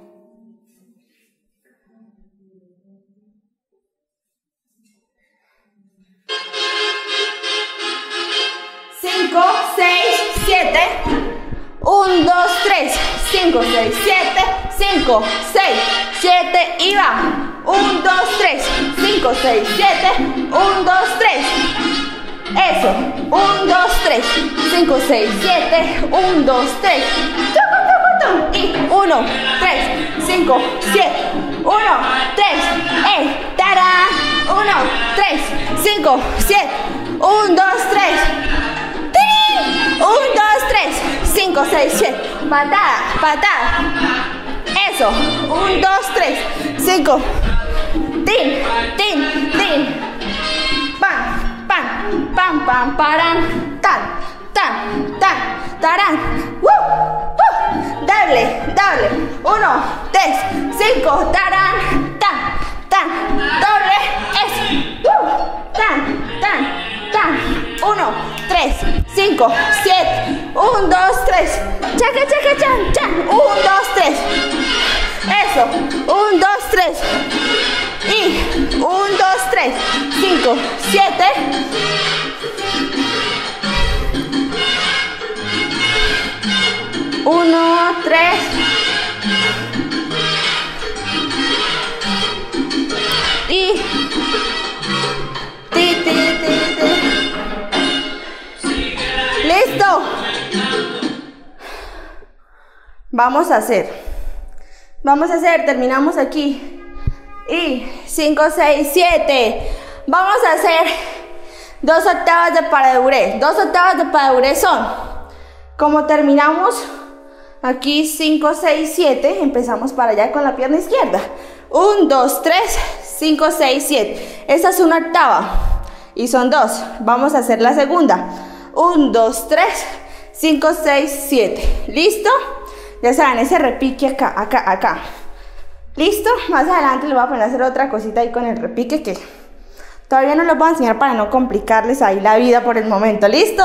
cinco, seis, siete, uno, dos, tres, cinco, seis, siete, cinco, seis, siete y va. uno, dos, tres, cinco, seis, siete, uno, dos, tres. Eso. uno, dos, tres, cinco, seis, siete, uno, dos, tres. Y uno, tres, cinco, siete, uno, tres. ¡Eh! ¡Tarán! uno, tres, cinco, siete, uno, dos, tres. uno, dos, tres, cinco, seis, siete. Patada, patada. Eso. uno, dos, tres, cinco. Tin, tin, tin. Pam, pam, pam, pam, paran. Tan, tan, tan, tarán. ¡Uh! ¡Uh! Doble, doble. uno, tres, cinco, tarán. Tan, tan, doble. Eso. ¡Uh! Tan, tan, tan. uno, tres, cinco, siete, uno, dos, tres. Chaca, chaca, chan, chan. uno, dos, tres. Eso. uno, dos, tres. Y uno, dos, tres. cinco, siete. uno, tres. Vamos a hacer. Vamos a hacer, terminamos aquí. Y cinco, seis, siete. Vamos a hacer dos octavas de pas de bourrée. Dos octavas de pas de bourrée son, como terminamos aquí cinco, seis, siete, empezamos para allá con la pierna izquierda. uno, dos, tres, cinco, seis, siete. Esta es una octava y son dos. Vamos a hacer la segunda. uno, dos, tres, cinco, seis, siete. ¿Listo? Ya saben, ese repique acá, acá, acá. ¿Listo? Más adelante les voy a poner a hacer otra cosita ahí con el repique que todavía no les voy a enseñar para no complicarles ahí la vida por el momento. ¿Listo?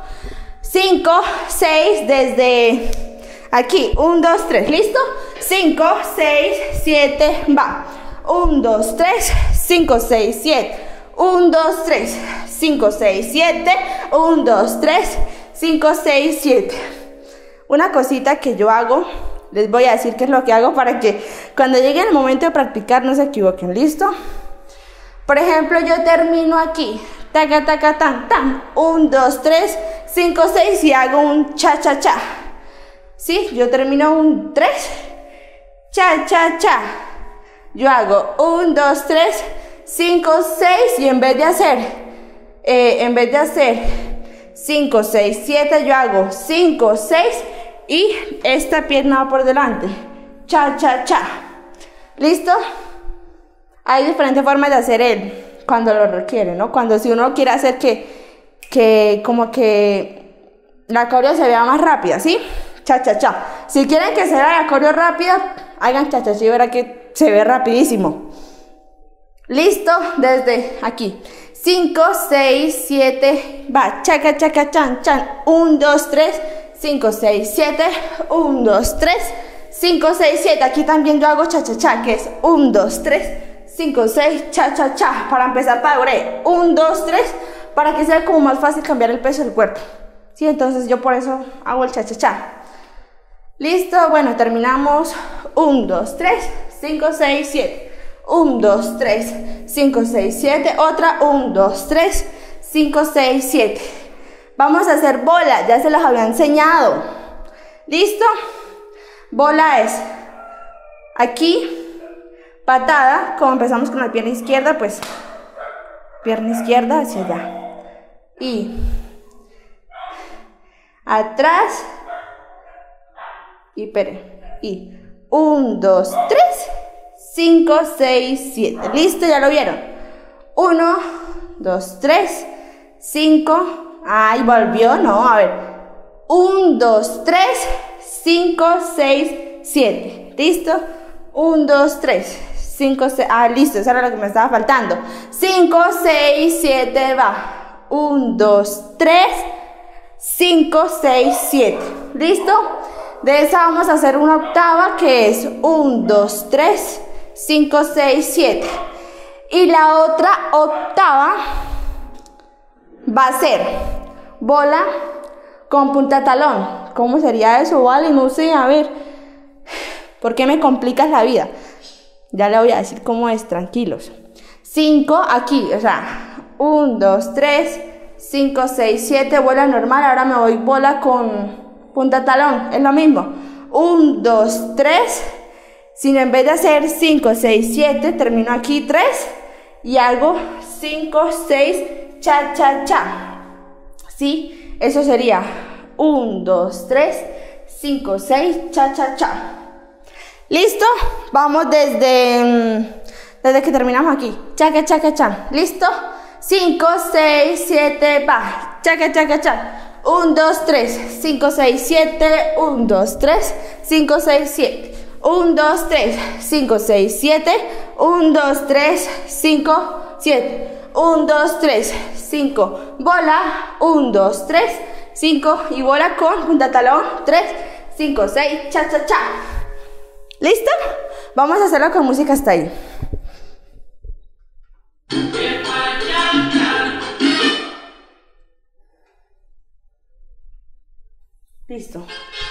cinco, seis, desde aquí. uno, dos, tres. ¿Listo? cinco, seis, siete, va. uno, dos, tres, cinco, seis, siete. uno, dos, tres, cinco, seis, siete. uno, dos, tres, cinco, seis, siete. Una cosita que yo hago, les voy a decir qué es lo que hago para que cuando llegue el momento de practicar no se equivoquen. ¿Listo? Por ejemplo, yo termino aquí. Taca, taca, tan, tan. uno, dos, tres, cinco, seis y hago un cha, cha, cha. ¿Sí? Yo termino un tres. Cha, cha, cha. Yo hago uno, dos, tres, cinco, seis y en vez de hacer, eh, en vez de hacer cinco, seis, siete, yo hago cinco, seis y esta pierna va por delante. Cha, cha, cha. ¿Listo? Hay diferentes formas de hacer él cuando lo requiere, ¿no? Cuando si uno quiere hacer que, que como que la coreo se vea más rápida, ¿sí? Cha, cha, cha. Si quieren que se vea la coreo rápida, hagan cha, cha, cha y verá que se ve rapidísimo. ¿Listo? Desde aquí. cinco, seis, siete, va. Chaca, chaca, chan, chan. uno, dos, tres, cinco, seis, siete. uno, dos, tres, cinco, seis, siete. Aquí también yo hago cha, cha, cha, que es uno, dos, tres, cinco, seis, cha, cha, cha. Para empezar pas de bourrée. uno, dos, tres. Para que sea como más fácil cambiar el peso del cuerpo. ¿Sí? Entonces yo por eso hago el cha, cha, cha. ¿Listo? Bueno, terminamos. uno, dos, tres, cinco, seis, siete. uno, dos, tres, cinco, seis, siete. Otra. uno, dos, tres, cinco, seis, siete. Vamos a hacer bola. Ya se las había enseñado. ¿Listo? Bola es aquí, patada. Como empezamos con la pierna izquierda, pues pierna izquierda hacia allá. Y atrás. Y pere. Y uno, dos, tres, cinco, seis, siete. ¿Listo? ¿Ya lo vieron? uno, dos, tres, cinco. Ay, volvió, no, a ver. uno, dos, tres, cinco, seis, siete. ¿Listo? uno, dos, tres, cinco, seis. Ah, listo, eso era lo que me estaba faltando. cinco, seis, siete, va. uno, dos, tres, cinco, seis, siete. ¿Listo? De esa vamos a hacer una octava que es uno, dos, tres, cinco, seis, siete. Y la otra octava va a ser bola con punta talón. ¿Cómo sería eso? Vale, no sé, a ver. ¿Por qué me complicas la vida? Ya le voy a decir cómo es, tranquilos. cinco aquí, o sea, uno, dos, tres, cinco, seis, siete, bola normal. Ahora me voy bola con punta talón, es lo mismo. uno, dos, tres. Si en vez de hacer cinco, seis, siete, termino aquí tres y hago cinco, seis, cha, cha, cha. ¿Sí? Eso sería uno, dos, tres, cinco, seis, cha, cha, cha. ¿Listo? Vamos desde, desde que terminamos aquí. Chaca, chaca, cha. ¿Listo? cinco, seis, siete, va. Chaca, chaca, cha. uno, dos, tres, cinco, seis, siete. uno, dos, tres, cinco, seis, siete. uno, dos, tres, cinco, seis, siete. uno, dos, tres, cinco, siete. uno, dos, tres, cinco. Bola. uno, dos, tres, cinco. Y bola con punta talón. tres, cinco, seis. Cha, cha, cha. ¿Listo? Vamos a hacerlo con música hasta ahí. Listo.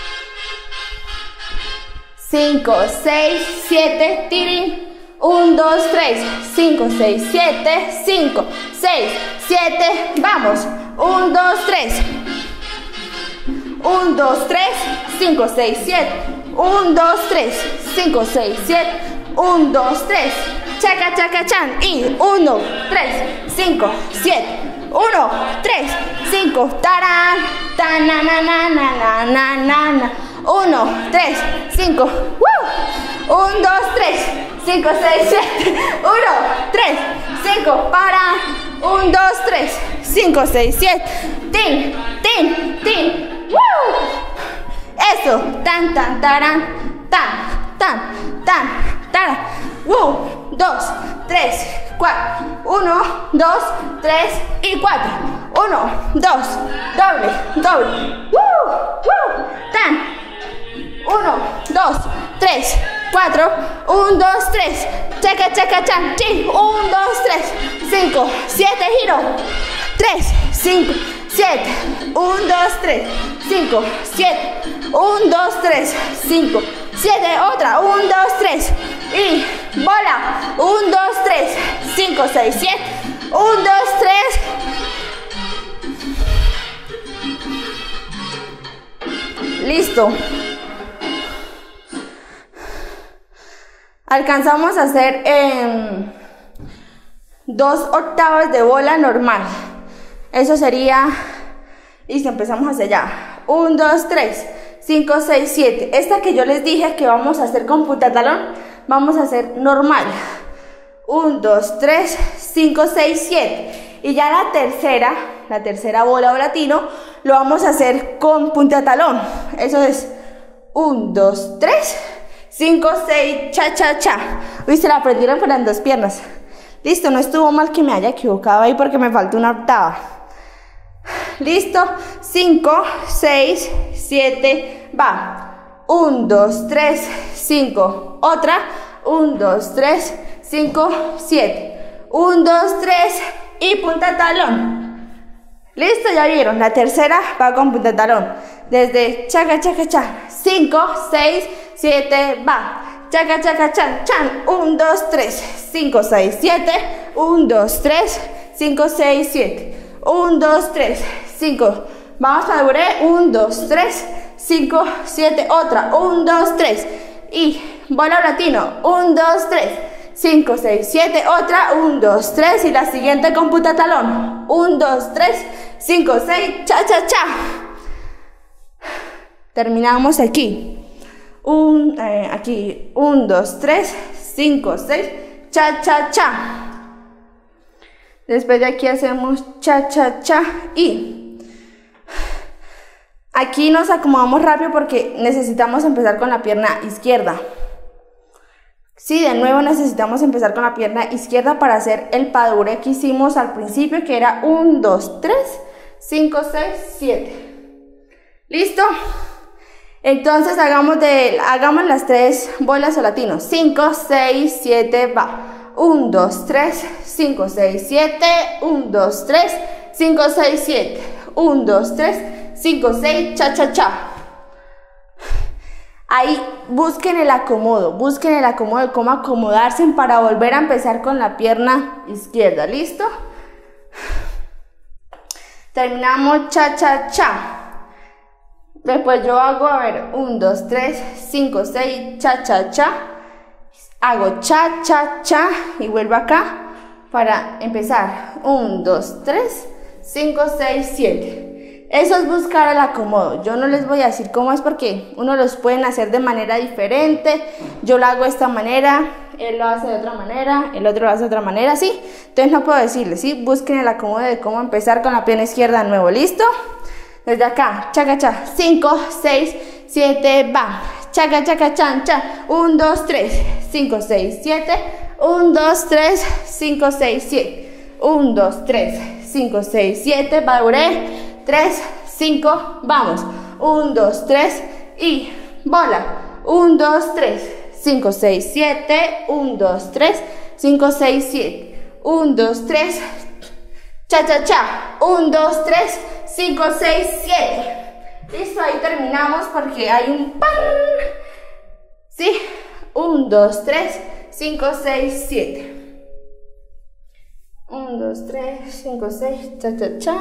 cinco, seis, siete, tirín. uno, dos, tres, cinco, seis, siete, cinco, seis, siete, vamos. uno, dos, tres. uno, dos, tres, cinco, seis, siete. uno, dos, tres, cinco, seis, siete, uno, dos, tres, chaca, chaca, chan, y uno, tres, cinco, siete, uno, tres, cinco, tarán, tan, na, na, na, na, na, na, na, uno, tres, cinco, uno, dos, tres, cinco, seis, siete, uno, tres, cinco, para, uno, dos, tres, cinco, seis, siete, tin, tin, tin, ¡woo! Eso, tan, tan, tarán, tan, tan, tan, tarán, ¡woo! Dos, tres, cuatro, uno, dos, tres y cuatro, uno, dos, doble, doble, ¡woo! ¡Woo! Tan, uno, dos, tres, cuatro, uno, dos, tres, chaca, chaca, chan, chi, uno, dos, tres, cinco, siete, giro, tres, cinco, siete, uno, dos, tres, cinco, siete, uno, dos, tres, cinco, siete, otra, uno, dos, tres, y bola, uno, dos, tres, cinco, seis, siete, uno, dos, tres, listo. Alcanzamos a hacer eh, dos octavas de bola normal. Eso sería, listo, empezamos hacia allá. uno, dos, tres, cinco, seis, siete. Esta que yo les dije que vamos a hacer con puntatalón, vamos a hacer normal. uno, dos, tres, cinco, seis, siete. Y ya la tercera, la tercera bola o latino, lo vamos a hacer con puntatalón. Eso es uno, dos, tres, cinco, seis, cha, cha, cha. Uy, se la aprendieron con las dos piernas. Listo, no estuvo mal que me haya equivocado ahí porque me falta una octava. Listo, cinco, seis, siete, va. uno, dos, tres, cinco. Otra, uno, dos, tres, cinco, siete. uno, dos, tres y punta talón. Listo, ya vieron. La tercera va con punta talón. Desde chaca, chaca, cha. cinco, seis, siete, va. Chaca, chaca, chan, chan. uno, dos, tres, cinco, seis, siete. uno, dos, tres, cinco, seis, siete. uno, dos, tres, cinco. Vamos para buré. uno, dos, tres, cinco, siete. Otra. uno, dos, tres. Y bola latino. uno, dos, tres, cinco, seis, siete. Otra. uno, dos, tres. Y la siguiente con punta talón. uno, dos, tres, cinco, seis. Cha, cha, cha. Terminamos aquí. Un, eh, aquí, uno, dos, tres, cinco, seis, cha, cha, cha. Después de aquí hacemos cha, cha, cha y aquí nos acomodamos rápido porque necesitamos empezar con la pierna izquierda. Sí, de nuevo necesitamos empezar con la pierna izquierda para hacer el pas de bourrée que hicimos al principio, que era uno, dos, tres, cinco, seis, siete. ¿Listo? Entonces hagamos, de, hagamos las tres bolas o latinos. cinco, seis, siete, va. uno, dos, tres, cinco, seis, siete. uno, dos, tres, cinco, seis, siete. uno, dos, tres, cinco, seis, cha, cha, cha. Ahí busquen el acomodo, busquen el acomodo de cómo acomodarse para volver a empezar con la pierna izquierda. ¿Listo? Terminamos cha, cha, cha. Después yo hago, a ver, uno, dos, tres, cinco, seis, cha, cha, cha. Hago cha, cha, cha y vuelvo acá para empezar. uno, dos, tres, cinco, seis, siete. Eso es buscar el acomodo. Yo no les voy a decir cómo es porque uno los pueden hacer de manera diferente. Yo lo hago de esta manera, él lo hace de otra manera, el otro lo hace de otra manera, ¿sí? Entonces no puedo decirles, ¿sí? Busquen el acomodo de cómo empezar con la pierna izquierda de nuevo. ¿Listo? Desde acá, chaca, cha, cinco, seis, siete, va. Chaca, chaca, chan, chan. uno, dos, tres, cinco, seis, siete. uno, dos, tres, cinco, seis, siete. uno, dos, tres, cinco, seis, siete. Va, buré. tres, cinco, vamos. uno, dos, tres y bola. uno, dos, tres, cinco, seis, siete. uno, dos, tres, cinco, seis, siete. uno, dos, tres. Cha, cha, cha. uno, dos, tres, cinco, seis, siete. Listo, ahí terminamos porque hay un pan. ¿Sí? uno, dos, tres, cinco, seis, siete. uno, dos, tres, cinco, seis, cha, cha, cha.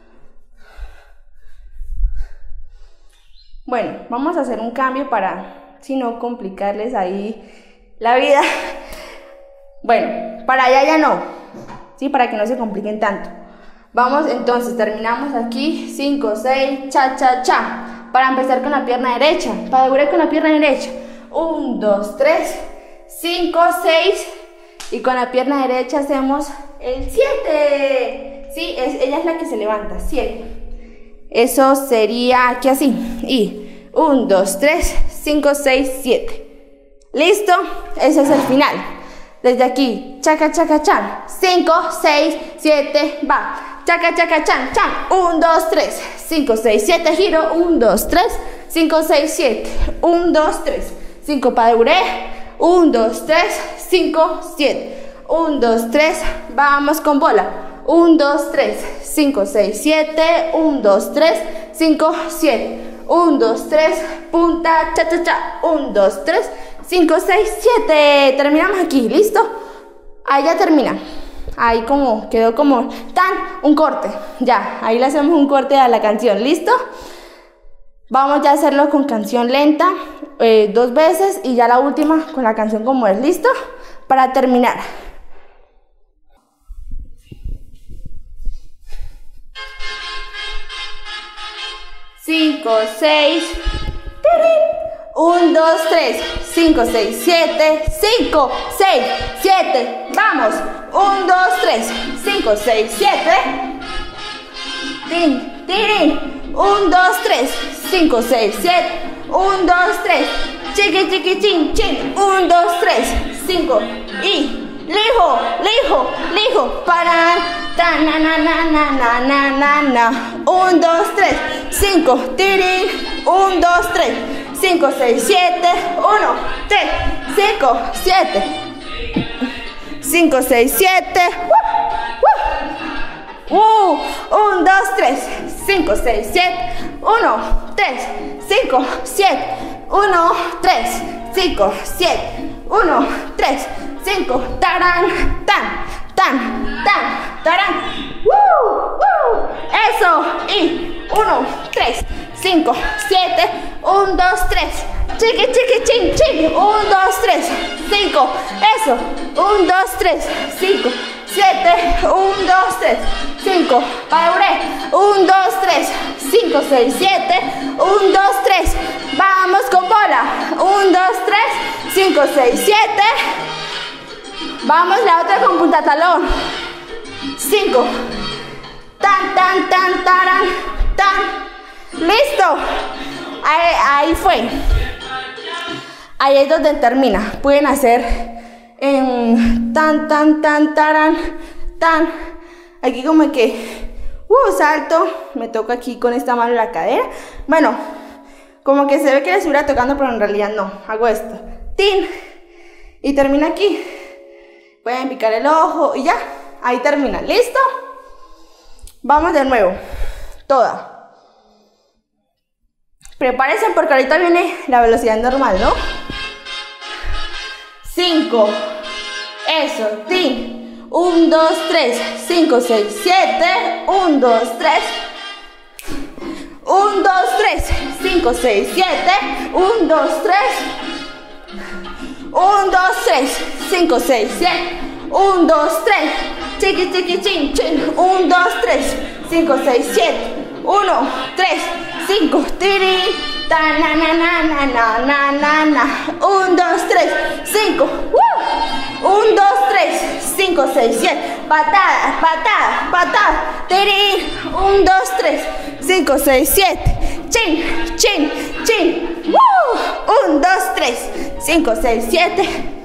Bueno, vamos a hacer un cambio para sino complicarles ahí la vida. Bueno, para allá ya no, ¿sí? Para que no se compliquen tanto. Vamos, entonces, terminamos aquí, cinco, seis, cha, cha, cha. Para empezar con la pierna derecha, paduré con la pierna derecha. uno, dos, tres, cinco, seis. Y con la pierna derecha hacemos el siete. Sí, es, ella es la que se levanta, siete. Eso sería aquí así. Y uno, dos, tres, cinco, seis, siete. ¿Listo? Ese es el final. Desde aquí, chaca, chaca, chan. cinco, seis, siete, va. Chaca, chaca, chan, chan. uno, dos, tres, cinco, seis, siete. Giro. uno, dos, tres, cinco, seis, siete. uno, dos, tres, cinco. Paduré. uno, dos, tres, cinco, siete. uno, dos, tres. Vamos con bola. uno, dos, tres, cinco, seis, siete. uno, dos, tres, cinco, siete. uno, dos, tres, punta, cha, cha, cha. uno, dos, tres, cinco, seis, siete. Terminamos aquí, ¿listo? Ahí ya termina. Ahí como, quedó como tan, un corte. Ya, ahí le hacemos un corte a la canción, ¿listo? Vamos ya a hacerlo con canción lenta, eh, dos veces, y ya la última con la canción como es, ¿listo? Para terminar. cinco, seis, uno, dos, tres, cinco, seis, siete, cinco, seis, siete, vamos, uno, dos, tres, cinco, seis, siete, tin, tin, uno, dos, tres, cinco, seis, siete, uno, dos, tres, chiqui, chiqui, chin, chin, uno, dos, tres, cinco, y lijo, lijo, lijo, para, ta, na, na, na, na, na, na, na, na, uno, dos, tres, cinco, tirín, uno, dos, tres, cinco, seis, siete, uno, tres, cinco, siete, cinco, seis, siete, uh, uno, dos, tres, cinco, seis, siete, uno, tres, cinco, siete, uno, tres, cinco, siete, uno, tres, cinco, tarán, tan, tan, tan, tarán, ¡woo! ¡Woo! Eso, y uno, tres, cinco, siete, uno, dos, tres, chiqui, chiqui, chin, chin, uno, dos, tres, cinco, eso, uno, dos, tres, cinco, siete, uno, dos, tres, cinco, paduré, uno, dos, tres, cinco, seis, siete, uno, dos, tres, vamos con bola, uno, dos, tres, cinco, seis, siete, vamos la otra con punta talón, cinco, tan, tan, tan, taran, tan, listo, ahí, ahí fue, ahí es donde termina, pueden hacer en tan, tan, tan, taran, tan, aquí como que, uh, salto, me toco aquí con esta mano la cadera, bueno, como que se ve que le estuviera tocando, pero en realidad no, hago esto, tin, y termina aquí, pueden picar el ojo y ya, ahí termina, ¿listo? Vamos de nuevo, toda. Prepárense porque ahorita viene la velocidad normal, ¿no? cinco, eso, tin, uno, dos, tres, cinco, seis, siete, uno, dos, tres, uno, dos, tres, cinco, seis, siete, uno, dos, tres, uno, dos, tres, cinco, seis, siete, uno, dos, tres, chiqui, chiqui, chin, chin, uno, dos, tres, cinco, seis, siete, uno, tres, cinco, tiri, ta, na, na, na, na, na, na, na, na, uno, dos, tres, cinco, uno, dos, tres, cinco, seis, siete, patada, patada, patada, tiri, uno, dos, tres, cinco, seis, siete, chin, chin, chin, uno, dos, tres, cinco, seis, siete,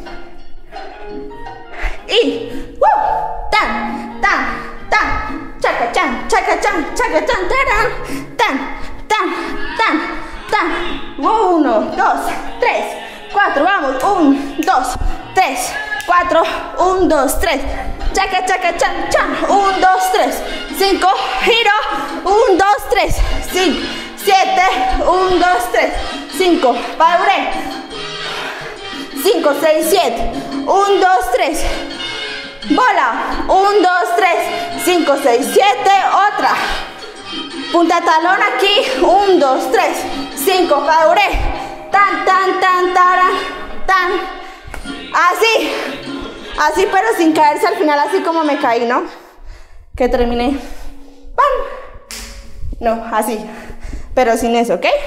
y, tan, tan, tan, chaca, chan, chaca, chan, chaca, chan, taran, tan, tan, tan, tan, uno, dos, tres, cuatro, vamos, uno, dos, tres, cuatro, uno, dos, tres, chaca, chaca, chan, chan, uno, dos, tres, cinco, giro, uno, dos, tres, cinco, siete, uno, dos, tres, cinco, paduré, cinco, seis, siete, uno, dos, tres, bola, uno, dos, tres, cinco, seis, siete, otra, punta talón aquí, uno, dos, tres, cinco, paduré, tan, tan, tan, taran, tan. Así, así pero sin caerse al final, así como me caí, ¿no? Que terminé, ¡pam! No, así, pero sin eso, ¿ok?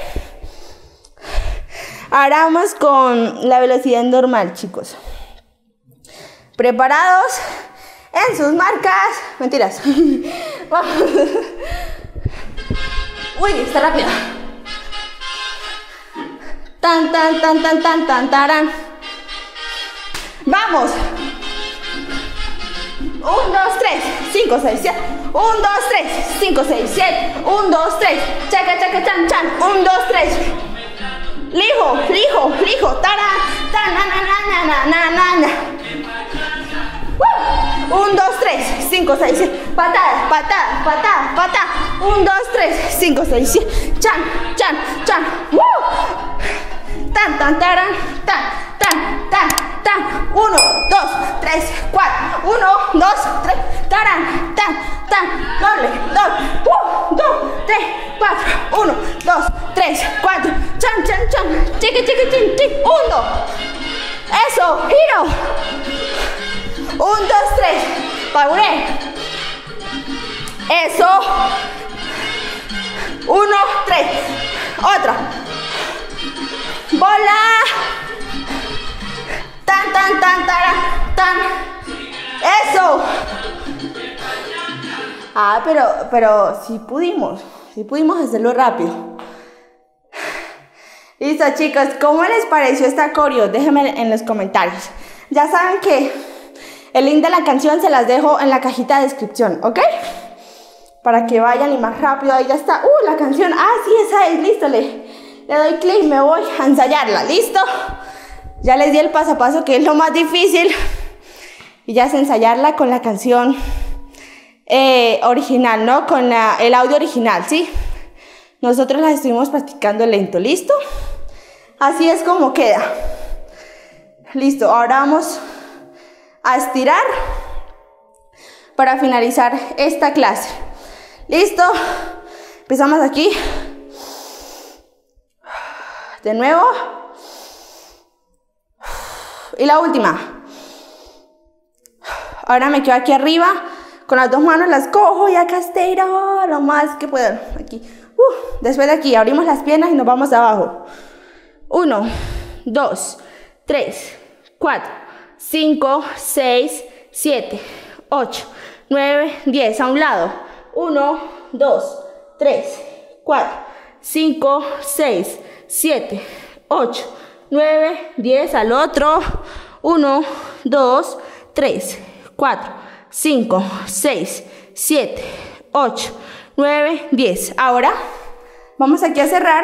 Ahora vamos con la velocidad normal, chicos. ¿Preparados? En sus marcas. Mentiras. Vamos. Uy, está rápida. Tan, tan, tan, tan, tan, tan, taran. Vamos. Un, dos, tres, cinco, seis, siete. Un, dos, tres, cinco, seis, siete. Un, dos, tres. Chaca, chaca, chan, chan. Un, dos, tres. Lijo, lijo, lijo. Tara, tan, na, na, na, na, na, na, na. Un, dos, tres, cinco, seis, siete. Patada, patada, patada, patada. Un, dos, tres, cinco, seis, siete. Chan, chan, chan. ¡Woo! Tan, tan, taran, tan, tan, tan, tan. Uno, dos, tres, cuatro. Uno, dos, tres. Taran, tan, tan. Doble, doble. Un, dos, tres, cuatro. Uno, dos, tres, cuatro. Chan, chan, chan. Chiqui, chiqui, chin, chin. Uno. Eso, giro. Un, dos, tres. Pauré. Eso. Uno, tres. Otra. Bola. Tan, tan, tan, tan, tan. Eso. Ah, pero, pero sí pudimos. Sí pudimos hacerlo rápido. Listo, chicos. ¿Cómo les pareció esta coreo? Déjenme en los comentarios. Ya saben que el link de la canción se las dejo en la cajita de descripción, ¿ok? Para que vayan y más rápido. Ahí ya está. ¡Uh, la canción! ¡Ah, sí, esa es! Listo, le, le doy clic, me voy a ensayarla. ¿Listo? Ya les di el paso a paso, que es lo más difícil. Y ya es ensayarla con la canción eh, original, ¿no? Con la, el audio original, ¿sí? Nosotros la estuvimos practicando lento, ¿listo? Así es como queda. Listo, ahora vamos a estirar para finalizar esta clase. ¿Listo? Empezamos aquí. De nuevo. Y la última. Ahora me quedo aquí arriba. Con las dos manos las cojo y acá estiro lo más que puedo. Aquí. Uh, después de aquí abrimos las piernas y nos vamos abajo. Uno, dos, tres, cuatro, cinco, seis, siete, ocho, nueve, diez. A un lado. uno, dos, tres, cuatro, cinco, seis, siete, ocho, nueve, diez. Al otro. uno, dos, tres, cuatro, cinco, seis, siete, ocho, nueve, diez. Ahora vamos aquí a cerrar.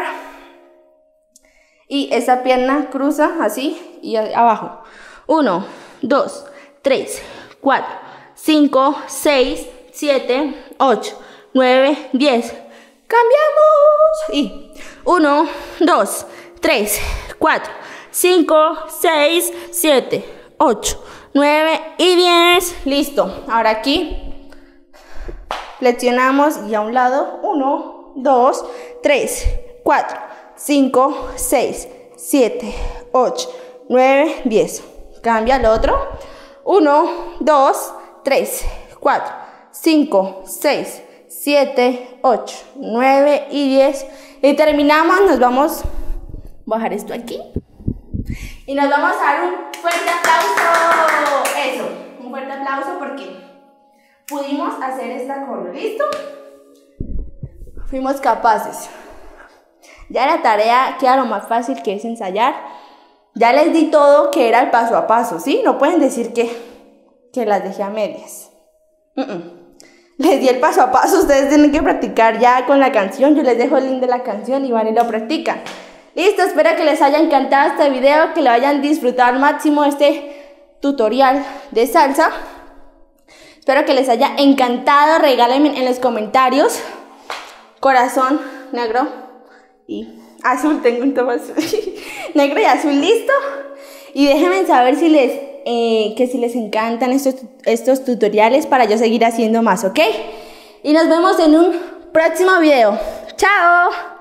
Y esa pierna cruza así y abajo. uno, dos, tres, cuatro, cinco, seis, siete, ocho, nueve, diez. Cambiamos. Y uno, dos, tres, cuatro, cinco, seis, siete, ocho, nueve y diez. Listo. Ahora aquí flexionamos y a un lado. uno, dos, tres, cuatro, cinco, seis, siete, ocho, nueve, diez. Cambia al otro. uno, dos, tres, cuatro, cinco, seis, siete, ocho, nueve y diez. Y terminamos. Nos vamos a bajar esto aquí. Y nos vamos a dar un fuerte aplauso. Eso, un fuerte aplauso porque pudimos hacer esta coreo. ¿Listo? Fuimos capaces. Ya la tarea queda lo más fácil, que es ensayar. Ya les di todo, que era el paso a paso, ¿sí? No pueden decir que, que las dejé a medias. Uh -uh. Les di el paso a paso, ustedes tienen que practicar ya con la canción. Yo les dejo el link de la canción y van y lo practican. Listo, espero que les haya encantado este video, que lo hayan disfrutado al máximo este tutorial de salsa. Espero que les haya encantado. Regálenme en los comentarios corazón negro y azul. Tengo un tomo azul. Negro y azul, listo. Y déjenme saber si les, eh, que si les encantan estos, estos tutoriales para yo seguir haciendo más, ¿ok? Y nos vemos en un próximo video. ¡Chao!